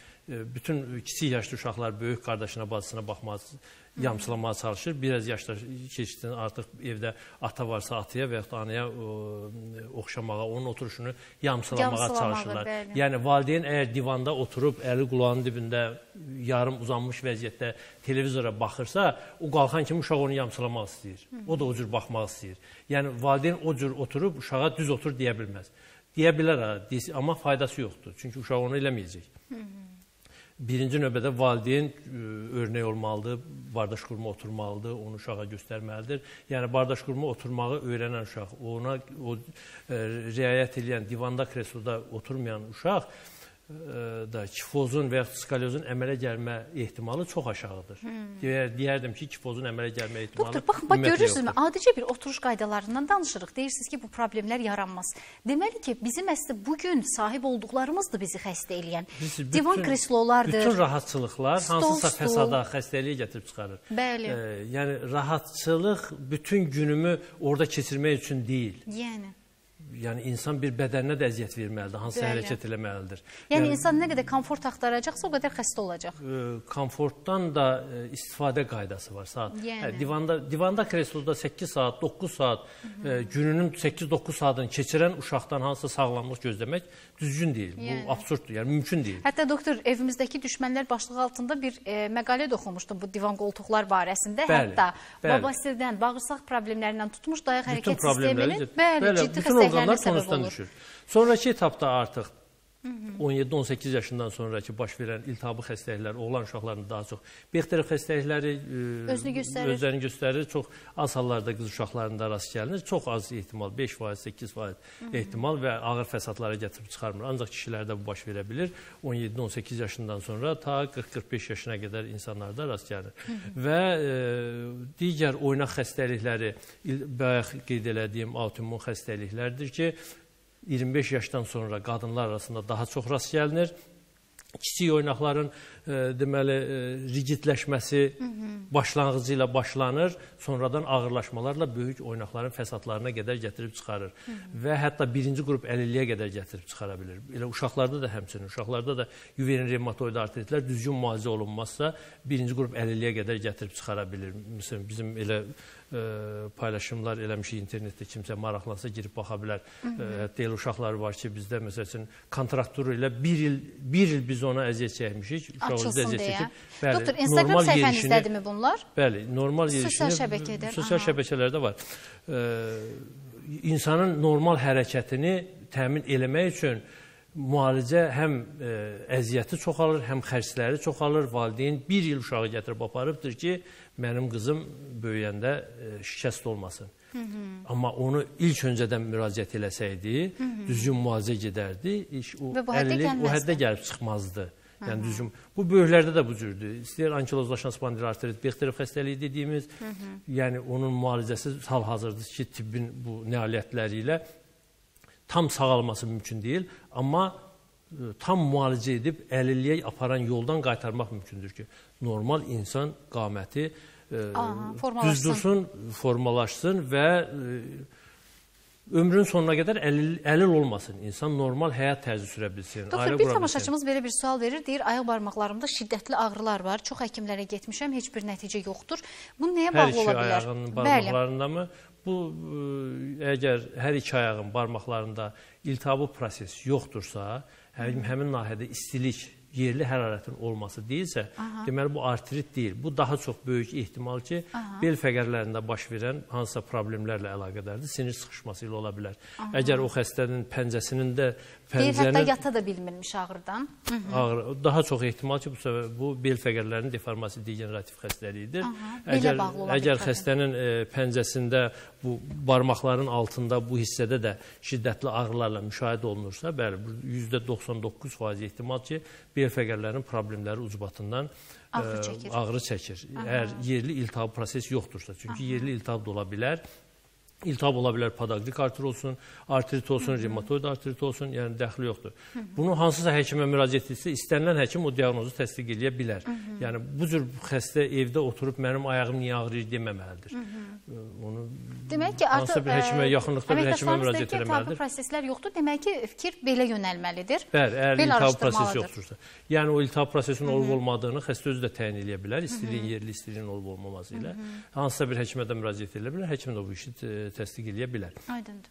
[SPEAKER 3] bütün kiçik yaşlı uşaqlar böyük qardaşına, bacısına baxmaq, yamsılamağa çalışır. Biraz yaşda keçdikdən artıq evdə ata varsa ataya və yaxud da anaya oxşamağa, onun oturuşunu yamsılamağa çalışırlar. Yəni valideyn əgər divanda oturub, əli qulağının dibində yarım uzanmış vəziyyətdə televizora baxırsa, o qalxan kimi uşaq onu yamsılamaq istəyir. O da o cür baxmaq istəyir. Yəni valideyn o cür oturub uşağa düz otur deyə bilməz. Deyə bilər, amma faydası yoxdur. Çünki uşaq onu eləməyəcək. Birinci növbədə valideyn örnək olmalıdır, bardaş qurma oturmalıdır, onu uşağa göstərməlidir. Yəni, bardaş qurma oturmağı öyrənən uşaq, ona riayət edən, divanda, kresloda oturmayan uşaq da kifozun və ya skalyozun əmələ gəlmə ehtimalı çox aşağıdır. Deyərdim ki, kifozun əmələ gəlmə ehtimalı
[SPEAKER 1] doktor, baxın, görürsünüzmü, adicə bir oturuş qaydalarından danışırıq. Deyirsiniz ki, bu problemlər yaranmaz. Deməli ki, bizim əslində bugün sahib olduqlarımızdır bizi xəstə eləyən. Divan kreslolardır.
[SPEAKER 3] Bütün rahatçılıqlar hansısa fəsada, xəstəliyə gətirib çıxarır.
[SPEAKER 1] Bəli.
[SPEAKER 3] Yəni, rahatçılıq bütün günümü orada keçirmək üçün deyil. Yəni, insan bir bədəninə də əziyyət verməlidir, hansı hərəkət eləməlidir.
[SPEAKER 1] Yəni, insan nə qədər komfort axtaracaqsa, o qədər xəstə olacaq.
[SPEAKER 3] Komfortdan da istifadə qaydası var. Divanda, kresloda 8 saat, 9 saat, gününün 8-9 saatını keçirən uşaqdan hansısa sağlamlıq gözləmək düzgün deyil. Bu absurddur, yəni mümkün deyil.
[SPEAKER 1] Hətta doktor, evimizdəki düşmənlər başlığı altında bir məqalə də oxumuşdu bu divan qoltuqlar barəsində. Hətta babasirdən, bağırsaq problemlərindən tutmuş dayaq hərəkət sisteminin ciddi xəstəliklərinə səbəb olur.
[SPEAKER 3] Sonraki etapda artıq 17-18 yaşından sonraki baş verən iltihabı xəstəliklər oğlan uşaqlarında daha çox Bexterov xəstəlikləri özlərini göstərir. Çox az hallarda qız uşaqlarında rast gəlinir. Çox az ehtimal, 5%, 8% ehtimal və ağır fəsadlara gətirib çıxarmır. Ancaq kişilərdə bu baş verə bilir. 17-18 yaşından sonra ta 40-45 yaşına qədər insanlarda rast gəlir. Və digər oynaq xəstəlikləri, bayaq qeyd elədiyim autoimmun xəstəliklərdir ki, 25 yaşdan sonra qadınlar arasında daha çox rast gəlinir. Kiçik oynaqların deməli rigidləşməsi başlanğıcı ilə başlanır, sonradan ağırlaşmalarla böyük oynaqların fəsadlarına qədər gətirib çıxarır və hətta birinci qrup əlilliyə qədər gətirib çıxara bilir. Elə uşaqlarda da həmçinin, uşaqlarda da yuverin revmatoid artritlər düzgün müalicə olunmazsa birinci qrup əlilliyə qədər gətirib çıxara bilir. Məsələn, bizim elə paylaşımlar eləmişik internetdə, kimsə maraqlansa girib baxa bilər. Hətta elə uşaqlar var ki, bizdə məsəl üçün kontrakturu ilə bir il biz ona əziyyət çəkmişik.
[SPEAKER 1] Açılsın deyə. Doktor, Instagram səhifənizdədirmi bunlar?
[SPEAKER 3] Bəli, normal yerişini sosial şəbəkələrdə var. İnsanın normal hərəkətini təmin eləmək üçün müalicə həm əziyyəti çoxalır, həm xərcləri çoxalır. Valideyn bir il uşağı gətirib aparıbdır ki, mənim qızım böyüyəndə şikəst olmasın. Amma onu ilk öncədən müraciət eləsəydi, düzgün müalicə gedərdi, o həddə gəlib çıxmazdı. Yəni düzgün. Bu böyüklərdə də bu cürdür. İstəyir ankilozlaşan spondiloartrit, Bexterov xəstəliyi dediyimiz, yəni onun müalicəsi hal-hazırdır ki, tibbin bu nailiyyətləri ilə tam sağalması mümkün deyil, amma tam müalicə edib əlilliyə aparan yoldan qaytarmaq mümkündür ki, normal insan qaməti düzdürsün, formalaşsın və ömrün sonuna qədər əlil olmasın. İnsan normal həyat tərzi sürə bilsin.
[SPEAKER 1] Doktor, bir tamaşaçımız belə bir sual verir. Deyir, ayaq barmaqlarımda şiddətli ağrılar var. Çox həkimlərə getmişəm, heç bir nəticə yoxdur. Bu nəyə bağlı ola bilər?
[SPEAKER 3] Hər iki ayağının barmaqlarında mı? Bu, əgər hər iki ayağın barmaqlarında iltihabı proses yoxdursa, həmin nahiyədə istilik, yerli hərarətin olması deyilsə, deməli bu artrit deyil. Bu daha çox böyük ehtimal ki, bel fəqərlərində baş verən hansısa problemlərlə əlaqədardır. Sinir sıxışması ilə ola bilər. Əgər o xəstənin pəncəsinin də
[SPEAKER 1] hətta yata da bilmirmiş ağrıdan.
[SPEAKER 3] Daha çox ehtimal ki, bu bel fəqərlərinin deformasi degenerativ xəstəliyidir. Əgər xəstənin pəncəsində, bu barmaqların altında, bu hissədə də şiddətli ağrılarla müşahidə olunursa, bəli, %99% ehtimal ki, bel fəqərlərinin problemləri ucbatından ağrı çəkir. Əgər yerli iltihab prosesi yoxdursa. Çünki yerli iltihab da ola bilər. İltihab ola bilər, podagrik artrit olsun, reumatoid artrit olsun, yəni dəxli yoxdur. Bunu hansısa həkimə müraciət etsə, istənilən həkim o diaqnozu təsdiq edə bilər. Yəni, bu cür xəstə evdə oturub mənim ayağım niyə ağrıyır deməməlidir. Onu hansısa bir həkimə, yaxınlıqda bir həkimə müraciət etməlidir.
[SPEAKER 1] İltihablı proseslər yoxdur, demək ki, fikir belə yönəlməlidir.
[SPEAKER 3] Bəli, əgər iltihab prosesi yoxdursa. Yəni, o iltihab prosesinin olub-olmadığını xəstə özü də təyin edə bilər, istiliyin yerli, istiliyin olub-olmaması ilə. Hansısa bir həkimə də müraciət edə bilər, həkim də bu işi təsdiq edə bilər.
[SPEAKER 1] Aydındır.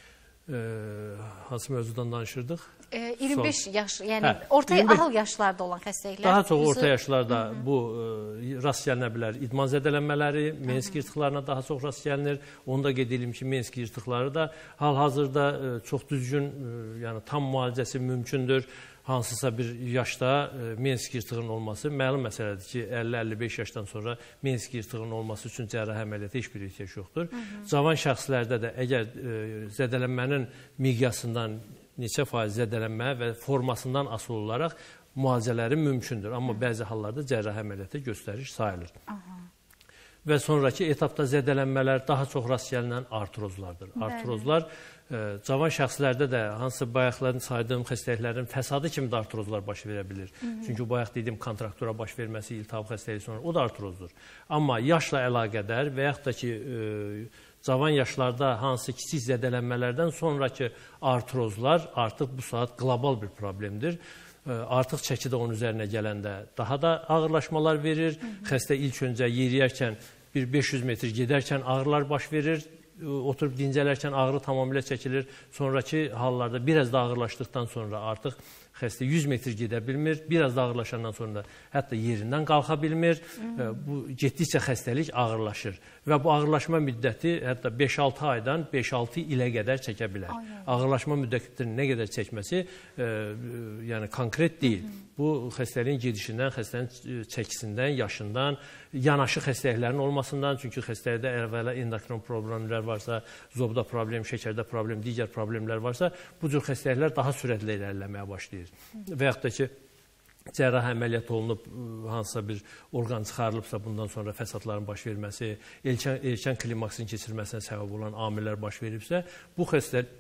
[SPEAKER 3] Hansı mövzudan danışırdıq?
[SPEAKER 1] 25 yaş, yəni orta ahıl yaşlarda olan xəstəliklər.
[SPEAKER 3] Daha çox orta yaşlarda bu rast gəlinə bilər. İdman zədələnmələri, mensk yırtıqlarına daha çox rast gəlinir. Onu da qeyd edeyim ki, mensk yırtıqları da hal-hazırda çox düzgün, yəni tam müalicəsi mümkündür. Hansısa bir yaşda mensk yırtığının olması məlum məsələdir ki, 50-55 yaşdan sonra mensk yırtığının olması üçün cərrahi əməliyyata heç bir ehtiyac yoxdur. Cavan şəxslərdə də əgər zədələnmənin miqyasından neçə faiz zədələnmə və formasından asılı olaraq müalicələri mümkündür. Amma bəzi hallarda cərrahi əməliyyata göstəriş sayılır. Və sonraki etapda zədələnmələr daha çox rast gəlinən artrozlardır. Artrozlar cavan şəxslərdə də hansısa bayaqların saydığım xəstəliklərin fəsadı kimi də artrozlar baş verə bilir. Çünki bayaq dediyim kontraktura baş verməsi, iltihab xəstəliyi sonra o da artrozdur. Amma yaşla əlaqədar və yaxud da ki, cavan yaşlarda hansı kiçik zədələnmələrdən sonraki artrozlar artıq bu saat qlobal bir problemdir. Artıq çəki də onun üzərinə gələndə daha da ağırlaşmalar verir. Xəstə ilk öncə yeriyərkən bir 500 metr gedərkən ağrılar baş verir. Oturub dincələrkən ağrı tamamilə çəkilir. Sonraki hallarda biraz da ağırlaşdıqdan sonra artıq xəstə 100 metr gedə bilmir. Biraz da ağırlaşandan sonra hətta yerindən qalxa bilmir. Bu getdikcə xəstəlik ağırlaşır. Və bu ağırlaşma müddəti hətta 5-6 aydan 5-6 ilə qədər çəkə bilər. Ağırlaşma müddətinin nə qədər çəkməsi yəni konkret deyil. Bu xəstəliyin gedişindən, xəstənin çəkisindən, yaşından, yanaşı xəstəliklərin olmasından, çünki xəstəlikdə əvvəla endokrin problemlər varsa, zobda problem, şəkərdə problem, digər problemlər varsa, bu cür xəstəliklər daha sürətlə irəliləməyə başlayır. Və yaxud da ki, cərrahi əməliyyat olunub, hansısa bir orqan çıxarılıbsa, bundan sonra fəsadların baş verməsi, erkən klimaksin keçirməsinə səbəb olan amillər baş veribsə, bu xəstəlik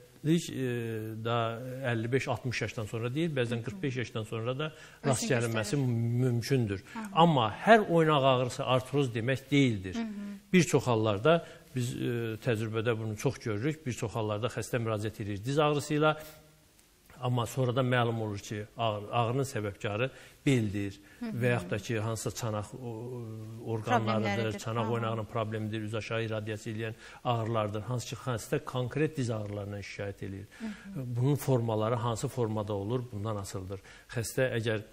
[SPEAKER 3] da 55-60 yaşdan sonra deyil, bəzən 45 yaşdan sonra da rast gəlinməsi mümkündür. Amma hər oynaq ağrısı artroz demək deyildir. Bir çox hallarda, biz təcrübədə bunu çox görürük, bir çox hallarda xəstə müraciət edir diz ağrısı ilə, amma sonradan məlum olur ki, ağrının səbəbkarı beldir və yaxud da ki, hansısa çanaq orqanlarıdır, çanaq oynağının problemidir, üz aşağı irradiasiya edən ağrılardır. Hansı ki, xəstə konkret diz ağrılarından şikayət edir. Bunun formaları hansı formada olur, bundan asılıdır. Xəstə əgər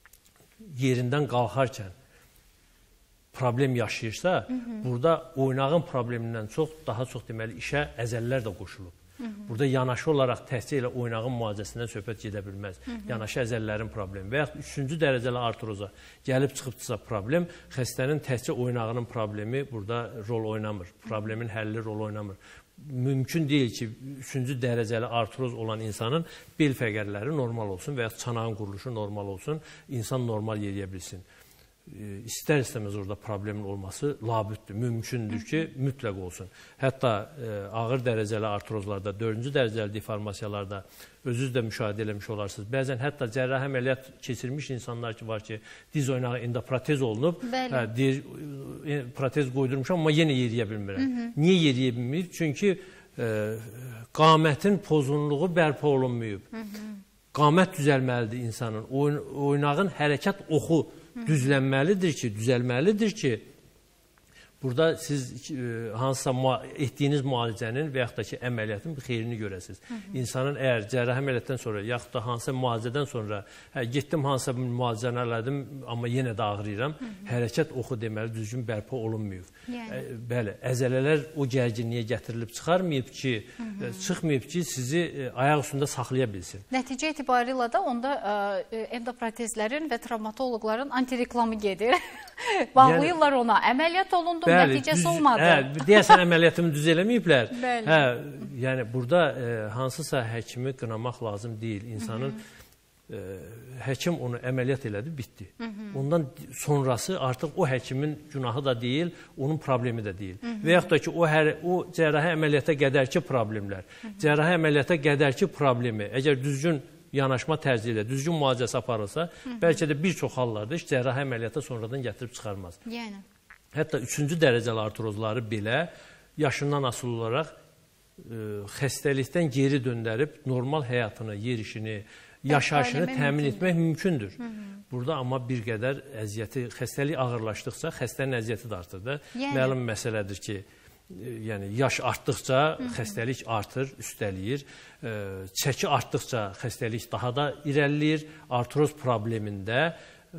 [SPEAKER 3] yerindən qalxarkən problem yaşayırsa, burada oynağın problemindən daha çox deməli işə əzəllər də qoşulub. Burada yanaşı olaraq təhsil ilə oynağın müalicəsindən söhbət gedə bilməz. Yanaşı əzəllərin problemi və yaxud 3-cü dərəcəli artroza gəlib çıxıbdırsa problem, xəstənin təhsil oynağının problemi burada rol oynamır. Problemin həlli rol oynamır. Mümkün deyil ki, 3-cü dərəcəli artroz olan insanın bel fəqərləri normal olsun və yaxud çanağın quruluşu normal olsun, insan normal yeriyə bilsin. istər-istəməz orada problemin olması labüddür, mümkündür ki, mütləq olsun. Hətta ağır dərəcəli artrozlarda, 4-cü dərəcəli deformasiyalarda özünüz də müşahidə eləmiş olarsınız. Bəzən hətta cərrahi əməliyyat keçirmiş insanlar ki, var ki, diz oynağı endoprotez olunub, protez qoydurmuşam, amma yenə yeriyə bilmirəm. Niyə yeriyə bilməyib? Çünki qamətin pozunluğu bərpa olunmayıb. Qamət düzəlməlidir insanın. Oynağın hərəkət oxu düzəlməlidir ki, burada siz hansısa etdiyiniz müalicənin və yaxud da ki, əməliyyatın bir xeyrini görəsiniz. İnsanın əgər cərrahi əməliyyatdan sonra, yaxud da hansısa müalicədən sonra, getdim hansısa bir müalicəni elədim, amma yenə də ağrıyıram, hərəkət oxu deməli düzgün bərpa olunmayıb. Bəli, əzələlər o gərginliyə gətirilib çıxmayıb ki, sizi ayaq üstündə saxlaya bilsin.
[SPEAKER 1] Nəticə etibarilə də onda endoprotezlərin və travmatoloqların antireklamı gedir. Bağlayırlar ona. Əməliyyat olundu, nəticəsi olmadı.
[SPEAKER 3] Deyəsən əməliyyatımı düz eləməyiblər. Yəni, burada hansısa həkimi qınamaq lazım deyil. İnsanın həkim onu əməliyyat elədi, bitdi. Ondan sonrası artıq o həkimin günahı da deyil, onun problemi də deyil. Və yaxud da ki, o cərrahi əməliyyata qədərki problemlər, cərrahi əməliyyata qədərki problemi, əgər düzgün yanaşma tərzi ilə düzgün müalicəsi aparılsa, bəlkə də bir çox hallarda heç cərrahi əməliyyata sonradan gətirib çıxarmaz. Hətta 3-cü dərəcəli artrozları belə yaşından asılı olaraq xəstəlikdən geri döndərib normal həyatını, yerişini, yaşayışını təmin etmək mümkündür. Burada amma bir qədər əziyyəti, xəstəlik ağırlaşdıqca xəstənin əziyyəti də artır. Məlum məsələdir ki, yəni yaş artdıqca xəstəlik artır, üstəliyir. Çəki artdıqca xəstəlik daha da irəliləyir. Artroz problemində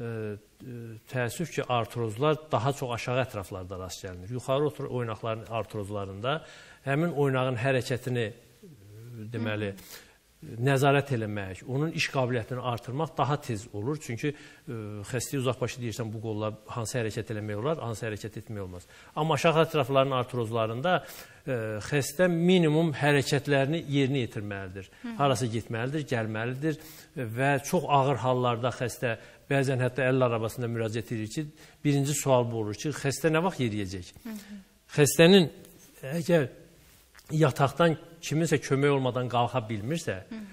[SPEAKER 3] təəssüf ki, artrozlar daha çox aşağı ətraflarda rast gəlinir. Yuxarı oynaqların artrozlarında həmin oynağın hərəkətini deməli nəzarət eləmək, onun iş qabiliyyətini artırmaq daha tez olur. Çünki xəstəyə uzaqbaşı deyirsən, bu qollar hansı hərəkət eləmək olar, hansı hərəkət etmək olmaz. Amma aşağı ətrafların artrozlarında xəstə minimum hərəkətlərini yerinə yetirməlidir. Harası getməlidir, gəlməlidir və çox ağır hallarda xəstə bəzən hətta əl arabasında müraciət edir ki, birinci sual bu olur ki, xəstə nə vaxt yeriyəcək? Xəstənin əgər yataqdan kiminsə kömək olmadan qalxa bilmirsə,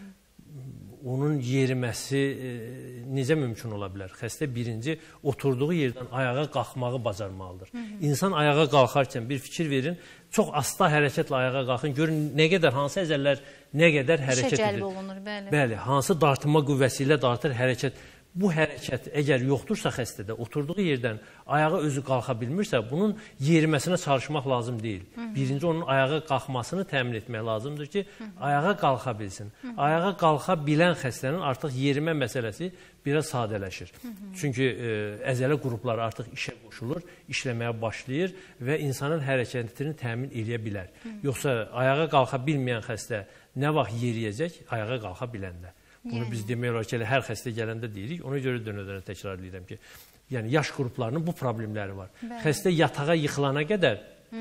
[SPEAKER 3] onun yeriməsi necə mümkün ola bilər? Xəstə birinci oturduğu yerdən ayağa qalxmağı bacarmalıdır. İnsan ayağa qalxarkən bir fikir verin, çox asta hərəkətlə ayağa qalxın, görün nə qədər, hansı əzələlər nə qədər hərəkət edir. Bəli, hansı dartınma qüvvəsi ilə dartır hərəkət. Bu hərəkət əgər yoxdursa xəstədə, oturduğu yerdən ayağa özü qalxa bilmirsə, bunun yeriməsinə çalışmaq lazım deyil. Birinci onun ayağa qalxmasını təmin etmək lazımdır ki, ayağa qalxa bilsin. Ayağa qalxa bilən xəstənin artıq yerimə məsələsi biraz sadələşir. Çünki əzələ qrupları artıq işə qoşulur, işləməyə başlayır və insanın hərəkətini təmin edə bilər. Yoxsa ayağa qalxa bilməyən xəstə nə vaxt yeriyəcək? Ayağa qalxa biləndə. Bunu biz demək olar ki, hər xəstə gələndə deyirik. Ona görə dönə-dönə təkrar edirəm ki, yəni yaş qruplarının bu problemləri var. Xəstə yatağa yıxılana qədər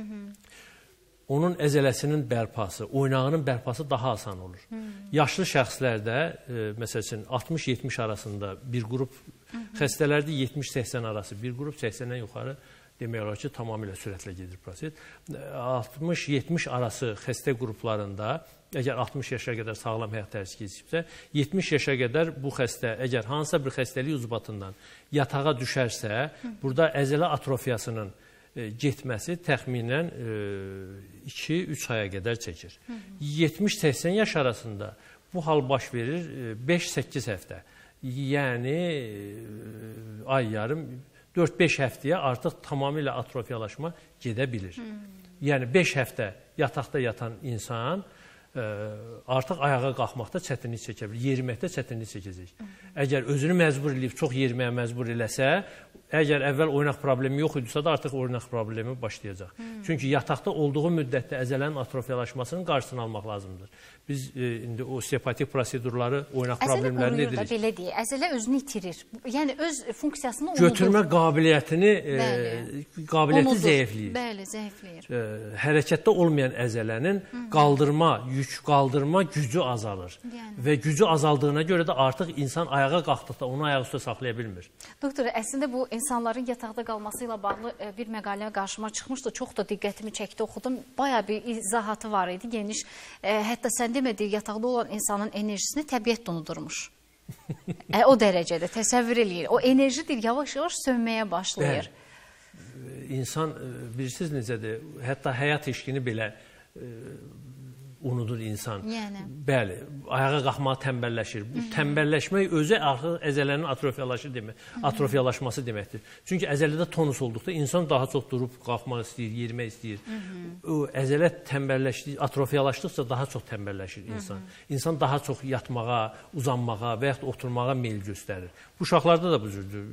[SPEAKER 3] onun əzələsinin bərpası, oynağının bərpası daha asan olur. Yaşlı şəxslərdə, məsəl üçün 60-70 arasında bir qrup, xəstələrdə 70-80 arası bir qrup, 80-dən yuxarı demək olar ki, tamamilə sürətlə gedir proses. 60-70 arası xəstə qruplarında, əgər 60 yaşa qədər sağlam həyat tərzi keçibsə, 70 yaşa qədər bu xəstə, əgər hansısa bir xəstəlik ucbatından yatağa düşərsə, burada əzələ atrofiyasının getməsi təxminən 2-3 aya qədər çəkir. 70-80 yaş arasında bu hal baş verir 5-8 həftə. Yəni, ay yarım, 4-5 həftəyə artıq tamamilə atrofiyalaşma gedə bilir. Yəni, 5 həftə yataqda yatan insan artıq ayağa qalxmaqda çətinlik çəkə bilir, yeriməkdə çətinlik çəkəcək. Əgər özünü məcbur edib, çox yeriməyə məcbur eləsə, əgər əvvəl oynaq problemi yox idisə də artıq oynaq problemi başlayacaq. Çünki yataqda olduğu müddətdə əzələnin atrofiyalaşmasının qarşısını almaq lazımdır. Biz indi osteopatik prosedurları, oynaq problemlərini edirik.
[SPEAKER 1] Əzələ belə deyək, əzələ özünü itirir. Yəni öz funksiyasını unudur.
[SPEAKER 3] Götürmə qabiliyyəti zəifləyir.
[SPEAKER 1] Bəli, zəifləyir.
[SPEAKER 3] Hərəkətdə olmayan əzələnin yük qaldırma gücü azalır. Və gücü azaldığına görə də artıq insan ayağa qalxdıqda onu ayaq üstə saxlaya bilmir.
[SPEAKER 1] Doktor, əslində bu insanların yataqda qalması ilə bağlı bir məqalə qarşıma çıxmışdı. Çox da diqqətimi çəkdi, oxudum. Bayağı bir izahatı var idi, geniş. Hətta sən demədik, yataqda olan insanın enerjisini təbiət unudurmuş. O dərəcədə təsəvvür eləyir. O enerji yavaş-yavaş sönməyə başlayır.
[SPEAKER 3] İnsan, bilirsiniz necədir, hətta həyat eşqini belə unudur insan. Bəli, ayağa qalxmağa tənbəlləşir. Bu tənbəlləşmək özü əzələnin atrofiyalaşması deməkdir. Çünki əzələdə tonus olduqda insan daha çox durub qalxmaq istəyir, yerimək istəyir. Əzələ atrofiyalaşdıqca daha çox tənbəlləşir insan. İnsan daha çox yatmağa, uzanmağa və yaxud oturmağa meyil göstərir. Bu uşaqlarda da bu cürdür.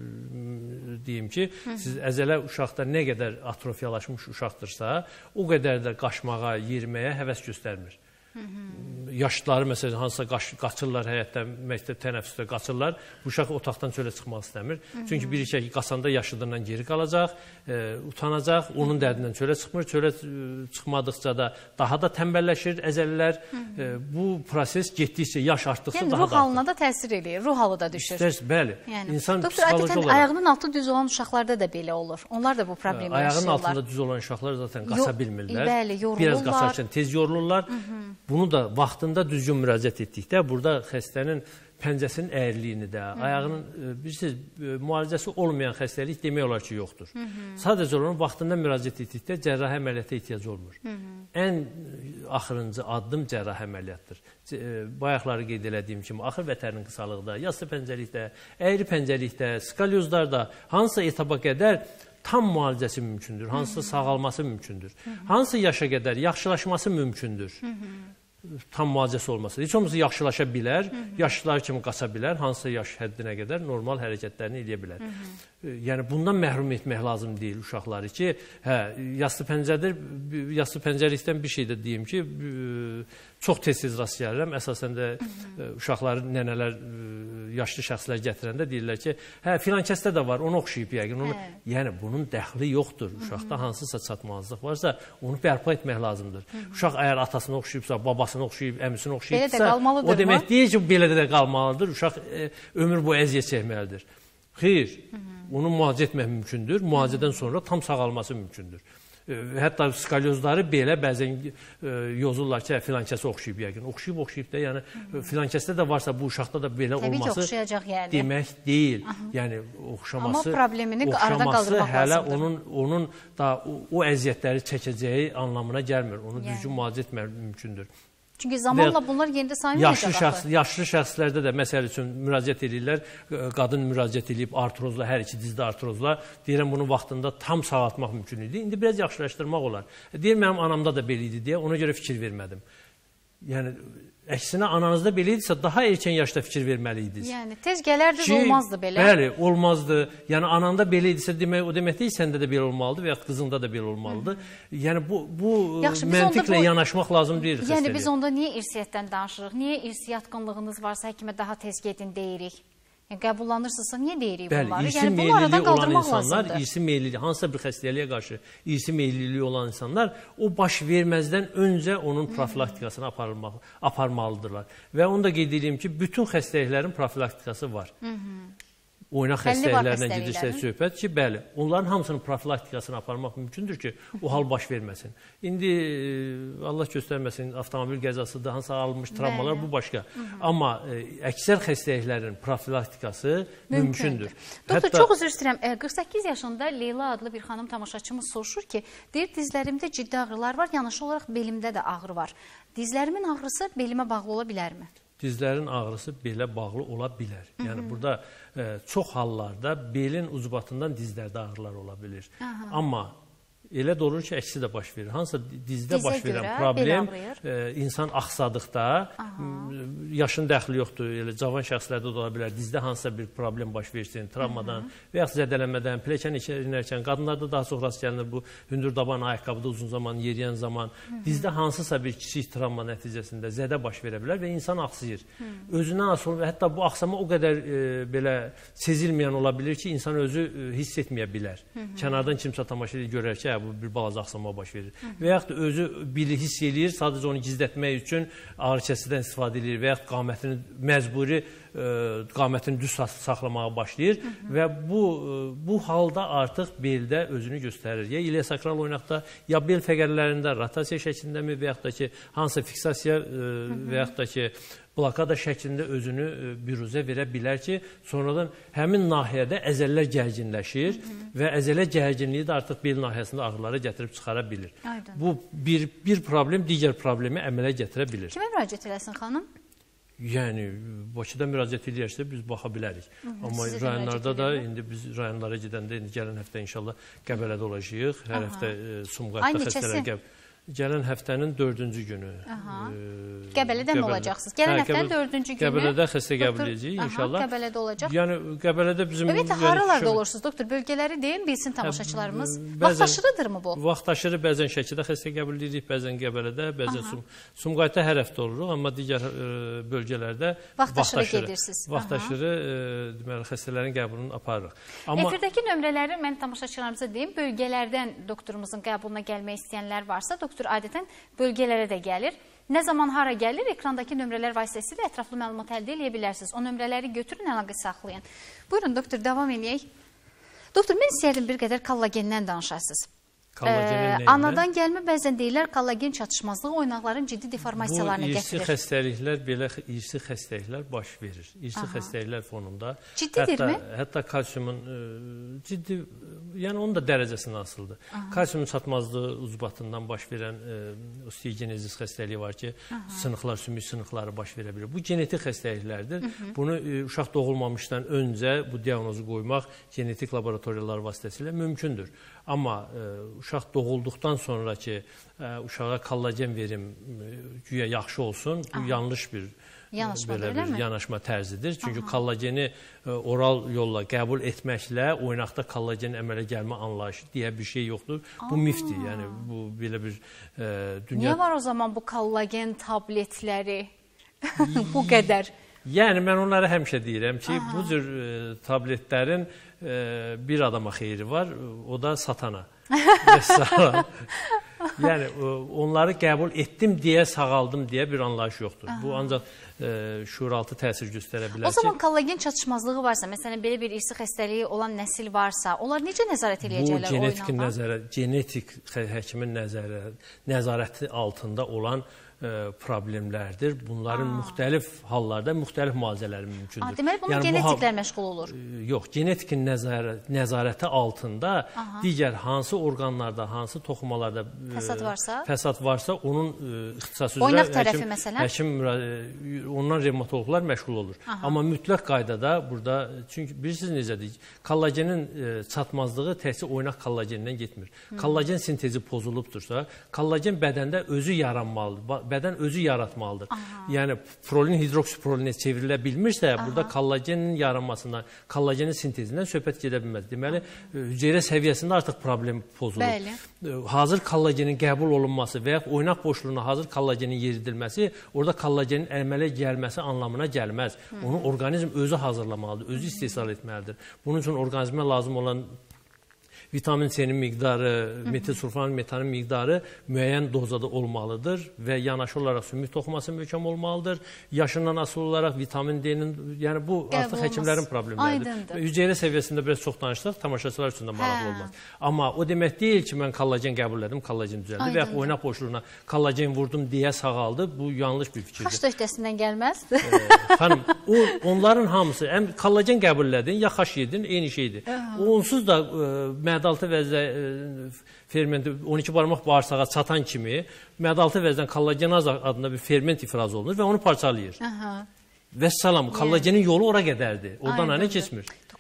[SPEAKER 3] Deyim ki, siz əzələ uşaqda nə qədər atrofiyalaşmış uşaqdırsa, o qədər də qaçmağa, yeriməyə həvəs göstərmir. Yaşlıları məsələn hansısa qaçırlar həyətdən, məktəb tənəffüsdə qaçırlar. Bu uşaq otaqdan çölə çıxmaq istəmir. Çünki bir işə qaçanda yaşıdığından geri qalacaq, utanacaq, onun dərdindən çölə çıxmır. Çölə çıxmadıqca da daha da tənbəlləşir əzəllər. Bu proses getdikcə yaş artdıqca daha da artır.
[SPEAKER 1] Yəni ruh halına da təsir edir, ruh halı da düşür.
[SPEAKER 3] Bəli. İnsan
[SPEAKER 1] doktor, adətən ayağının altı düz olan uşaqlarda da belə olur. Onlar da bu problemi yaşayırlar.
[SPEAKER 3] Ayağının altında düz olan uşaqlar zaten qaça bilmirlər.
[SPEAKER 1] Bəli, yorulurlar.
[SPEAKER 3] Biraz qaçarkən tez yorulurlar. Bunu da vaxtında düzgün müraciət etdikdə, burada xəstənin pəncəsinin əyriliyini də, ayağının, bilirsiniz, müalicəsi olmayan xəstəlik demək olar ki, yoxdur. Sadəcə onun vaxtında müraciət etdikdə cərrahi əməliyyata ehtiyac olmur. Ən axırıncı addım cərrahi əməliyyatdır. Bayaqları qeyd elədiyim kimi, axır vətərinin qısalıqda, yassı pəncəlikdə, əyri pəncəlikdə, skalyozlarda, hansısa etaba qədər tam müalicəsi mümkündür, hansısa sağalması mümkündür, hansı yaşa qədər yaxşılaşması mümkündür. Tam müalicəsi olmasa. Heç olmasa yaxşılaşa bilər, yaşlılar kimi qaça bilər, hansısa yaş həddinə qədər normal hərəkətlərini edə bilər. Yəni, bundan məhrum etmək lazım deyil uşaqları ki, yassı pəncədir, yassı pəncəlikdən bir şey də deyim ki, çox tez-tez rast gəlirəm. Əsasən də uşaqları nənələr, yaşlı şəxslər gətirəndə deyirlər ki, filan kəsdə də var, onu oxşayıb yəqin. Yəni, bunun dəxli yoxdur. Uşaqda hansısa çatmazlıq varsa, onu bərpa etmək lazımdır. Uşaq əgər atasını oxşayıbsa, babasını oxşayıb, əmisini oxşayıbsa, o demək deyil ki, belə də qalmalıdır. Uşaq ömür boyu əziyyət çəkməlidir. Xeyr, onu müalicə etmək mümkündür. Müalicədən sonra tam sağalması mümkündür. Hətta skalyozları belə bəzən yozurlar ki, filan kəsə oxşayıb yəqin. Oxşayıb da, yəni filan kəsdə də varsa bu uşaqda da belə olması demək deyil. Yəni oxşaması hələ onun da o əziyyətləri çəkəcəyi anlamına gəlmir. Onu düzgün müalicə etmək mümkündür.
[SPEAKER 1] Çünki zamanla bunlar yerində sayılmayacaq.
[SPEAKER 3] Yaşlı şəxslərdə də məsəl üçün müraciət edirlər, qadın müraciət edib artrozla, hər iki dizdə artrozla, deyirəm bunu vaxtında tam sağaltmaq mümkün idi. İndi biraz yaxşılaşdırmaq olar. Deyir, mənim anamda da belə idi deyə, ona görə fikir vermədim. Yəni, əksinə ananızda belə idisə, daha erkən yaşda fikir verməli idiniz.
[SPEAKER 1] Yəni, tez gələrdiz, olmazdı belə.
[SPEAKER 3] Bəli, olmazdı. Yəni, ananda belə idisə, o demək deyil, səndə də belə olmalıdır və ya qızında da belə olmalıdır. Yəni, bu məntiqlə yanaşmaq lazım deyil xəstəliyə.
[SPEAKER 1] Yəni, biz onda niyə irsiyyətdən danışırıq? Niyə irsi yatkınlığınız varsa, həkimə daha tez gedin deyirik? Qəbullanırsınızsa, niyə deyirik bunları? Yəni, bunu aradan qaldırmaq lazımdır.
[SPEAKER 3] İrsi meylili, hansısa bir xəstəliyə qarşı irsi meyliliyi olan insanlar o baş verməzdən öncə onun profilaktikasını aparmalıdırlar. Və onu da qeyd edeyim ki, bütün xəstəliklərin profilaktikası var. Oynaq xəstəliklərindən gedirsə söhbət ki, bəli, onların hamısının profilaktikasını aparmaq mümkündür ki, o hal baş verməsin. İndi, Allah göstərməsin, avtomobil qəzasıdır, hansı alınmış travmalar, bu başqa. Amma əksər xəstəliklərin profilaktikası mümkündür.
[SPEAKER 1] Doktor, çox üzr istəyirəm, 48 yaşında Leyla adlı bir xanım tamaşaçımız soruşur ki, deyir, dizlərimdə ciddi ağrılar var, yanaşı olaraq belimdə də ağrı var. Dizlərimin ağrısı belimə bağlı ola bilərmi?
[SPEAKER 3] Dizlərin ağrısı belə bağlı ola bilər. Yəni, burada çox hallarda belin ucbatından dizlərdə ağrılar ola bilir. Amma elə də olur ki, əksi də baş verir. Hansısa dizdə baş verən problem insan axsadıqda, yaşın dəxli yoxdur, elə cavan şəxslərdə də ola bilər, dizdə hansısa bir problem baş versin, travmadan və yaxud zədələnmədən, pilləkən inərkən, qadınlarda daha çox rast gəlinir bu hündür daban ayaqqabıda uzun zaman yeriyən zaman, dizdə hansısa bir kiçik travma nəticəsində zədə baş verə bilər və insan axsayır. Özündən asılı və hətta bu axsama o qədər belə sezilməyən ola bilir ki, insan özü hiss etməyə bilər. Kənardan kimsə tamaşa edir, görər ki, bu bir balaca axsama baş verir. Və yaxud da özü bili hiss eləyir, sadəcə onu gizlətmək üçün ağrı kəsicidən istifadə edir və yaxud qamətini məcburi qamətini düz saxlamağa başlayır və bu halda artıq beldə özünü göstərir. Ya iliosakral oynaqda, ya bel fəqərlərində rotasiya şəklindəmi və yaxud da ki, hansısa fiksasiya və yaxud da ki, blokada şəklində özünü büruzə verə bilər ki, sonradan həmin nahiyədə əzəllər gərginləşir və əzələ gərginliyi də artıq bel nahiyəsində ağrıları gətirib çıxara bilir. Bu bir problem digər problemi əmələ gətirə bilir.
[SPEAKER 1] Kimə müraciət eləsin xanım?
[SPEAKER 3] Yəni, Bakıda müraciət edərsə biz baxa bilərik. Amma rayonlarda da, indi biz rayonlara gedəndə, indi gələn həftə inşallah Qəbələdə olacağıq. Hər həftə Sumqayıtda xəstələr gəlir. Gələn həftənin 4-cü günü.
[SPEAKER 1] Qəbələdə mi olacaqsınız? Gələn həftənin 4-cü günü.
[SPEAKER 3] Qəbələdə xəstə qəbul edəcəyik inşallah.
[SPEAKER 1] Qəbələdə olacaq.
[SPEAKER 3] Yəni, Qəbələdə bizim...
[SPEAKER 1] Ümumiyyətlə, haralarda olursunuz, doktor? Bölgələri deyin, bilsin tamaşaçılarımız. Vaxtaşırıdır mı bu?
[SPEAKER 3] Vaxtaşırı bəzən Şəkidə xəstə qəbul edirik, bəzən Qəbələdə, bəzən Sumqayıtda hər həftə oluruq, amma digər bölgələrdə
[SPEAKER 1] vaxtaşırı gedirsiniz.
[SPEAKER 3] Vaxtaşırı deməli, xəstələrin qəbulunu aparırıq.
[SPEAKER 1] Efirdəki nömrələri mən tamaşaçılarımıza deyim, bölgələrdən doktorumuzun qəbuluna gəlmək istəyənlər varsa, doktor adətən bölgələrə də gəlir. Nə zaman hara gəlir, ekrandakı nömrələr vasitəsilə ətraflı məlumat əldə edə bilərsiniz. O nömrələri götürün, əlaqə saxlayın. Buyurun, doktor, davam edək. Doktor, mən istəyərdim bir qədər kollagendən danışasınız. Anadan gəlmə bəzən deyirlər, kollagen çatışmazlığı oynaqların ciddi deformasiyalarına gətirir.
[SPEAKER 3] Bu irsi xəstəliklər, belə irsi xəstəliklər baş verir. İrsi xəstəliklər fonunda.
[SPEAKER 1] Ciddidirmi?
[SPEAKER 3] Hətta kalsiumun ciddi, yəni onun da dərəcəsindən asılıdır. Kalsiumun çatmazlığı ucbatından baş verən osteogenezis xəstəliyi var ki, sınıqlar, sümük sınıqları baş verə bilir. Bu genetik xəstəliklərdir. Bunu uşaq doğulmamışdan öncə bu diaqnozu qoymaq genetik laboratoriyalar vasitəsilə mümkündür. Amma uşaq doğulduqdan sonra ki, uşağa kollagen verim güya yaxşı olsun, bu yanlış bir yanaşma tərzidir. Çünki kollageni oral yolla qəbul etməklə oynaqda kollagenin əmələ gəlmə anlayışı deyə bir şey yoxdur. Bu mifdir. Yəni, bu belə bir dünya...
[SPEAKER 1] Niyə var o zaman bu kollagen tabletləri bu qədər?
[SPEAKER 3] Yəni, mən onlara həmişə deyirəm ki, bu cür tabletlərin bir adama xeyri var, o da satana. Yəni, onları qəbul etdim deyə, sağaldım deyə bir anlayış yoxdur. Bu ancaq şuuraltı təsir göstərə bilər ki...
[SPEAKER 1] O zaman kollagen çatışmazlığı varsa, məsələn, belə bir irsi xəstəliyi olan nəsil varsa, onlar necə nəzarət edəcəklər o oynaqda?
[SPEAKER 3] Bu genetik həkimin nəzarəti altında olan problemlərdir. Bunların müxtəlif hallarda müxtəlif müalicələri mümkündür.
[SPEAKER 1] Deməli, bunu genetiklər məşğul olur?
[SPEAKER 3] Yox, genetikin nəzarəti altında digər hansı orqanlarda, hansı toxumalarda fəsad varsa, onun ixtisası üzrə
[SPEAKER 1] oynaq tərəfi məsələn?
[SPEAKER 3] Həkim, ondan revmatologlar məşğul olur. Amma mütləq qaydada burada, çünki bilirsiniz necədir, kollagenin çatmazlığı təhsil oynaq kollagenindən getmir. Kollagen sintezi pozulubdursa, kollagen bədəndə özü yaranmalıdır. Bədən özü yaratmalıdır. Yəni, prolin hidroksiprolinə çevrilə bilmirsə, burada kollagenin yaranmasından, kollagenin sintezindən söhbət gedə bilməz. Deməli, hüceyrə səviyyəsində artıq problem pozulur. Hazır kollagenin qəbul olunması və ya oynaq boşluğuna hazır kollagenin yeridilməsi, orada kollagenin əmələ gəlməsi anlamına gəlməz. Onu orqanizm özü hazırlamalıdır, özü istehsal etməlidir. Bunun üçün orqanizmə lazım olan vitamin C-nin miqdarı, metilsulfan metanın miqdarı müəyyən dozada olmalıdır və yanaşı olaraq sümük toxuması möhkəm olmalıdır. Yaşından asılı olaraq vitamin D-nin, yəni bu artıq həkimlərin problemləridir. Hüceyrə səviyyəsində biraz çox danışdıq, tamaşaçılar üçün də maraqlı olmaz. Amma o demək deyil ki, mən kollagen qəbul edim, kollagen düzəldi və ya oynaq boşluğuna kollagen vurdum deyə sağaldı. Bu yanlış bir fikirdir.
[SPEAKER 1] Xaç döhdəsindən gəlməz.
[SPEAKER 3] Xanım, onların hamısı, kollagen qəbul edin, ya xaç yedin, eyni şeydir. Onsuz da mədaltı vəzdə fermenti 12 barmaq bağırsağa çatan kimi mədaltı vəzdən kollagenaz adında bir ferment ifraz olunur və onu parçalayır. Və salam, kollagenin yolu ora qədərdir. Oradan nə keçmir?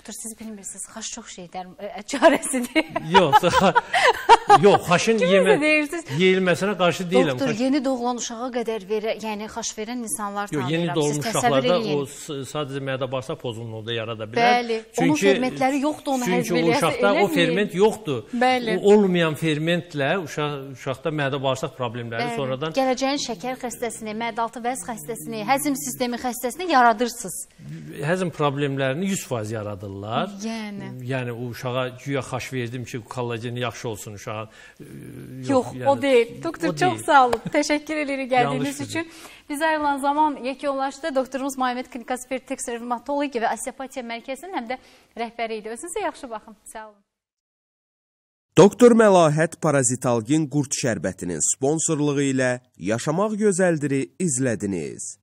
[SPEAKER 1] Doktor, siz bilmirsiniz, xaş çox şeydən çarəsidir.
[SPEAKER 3] Yox, xaşın yeyilməsinə qarşı deyiləm.
[SPEAKER 1] Doktor, yeni doğulan uşağa qədər yəni xaş verən insanlar tanıyıram.
[SPEAKER 3] Yeni doğulmuş uşaqlarda o sadəcə mədə-bağırsaq pozğunluğu yarada bilər.
[SPEAKER 1] Bəli, onun fermentləri yoxdur, onu həzm eləyəsə.
[SPEAKER 3] Çünki uşaqda o ferment yoxdur.
[SPEAKER 1] Bəli.
[SPEAKER 3] O olmayan fermentlə uşaqda mədə-bağırsaq problemləri sonradan...
[SPEAKER 1] Gələcəyin şəkər xəstəsini, mədə-altı vəz xəstəsini, həzm sistemi xəstəsini yaradırsınız.
[SPEAKER 3] Həzm problemlərini 100% yaradırlar. Yəni o uşağa güya xaş verdim ki, kollageni yaxşı olsun uşağın.
[SPEAKER 1] Yox, o deyil. Doktor, çox sağ olun. Təşəkkür edirik gəldiyiniz üçün. Bizə ayrılan zaman yekunlaşdı. Doktorumuz Mahiyyət Klinikası Perteks Revmatologiya və Osteopatiya Mərkəzinin həm də rəhbəri idi. Özünüzə yaxşı baxın. Sağ olun.
[SPEAKER 2] Doktor Məlahət Parazitalgin qurd şərbətinin sponsorluğu ilə Yaşamaq Gözəldir'i izlədiniz.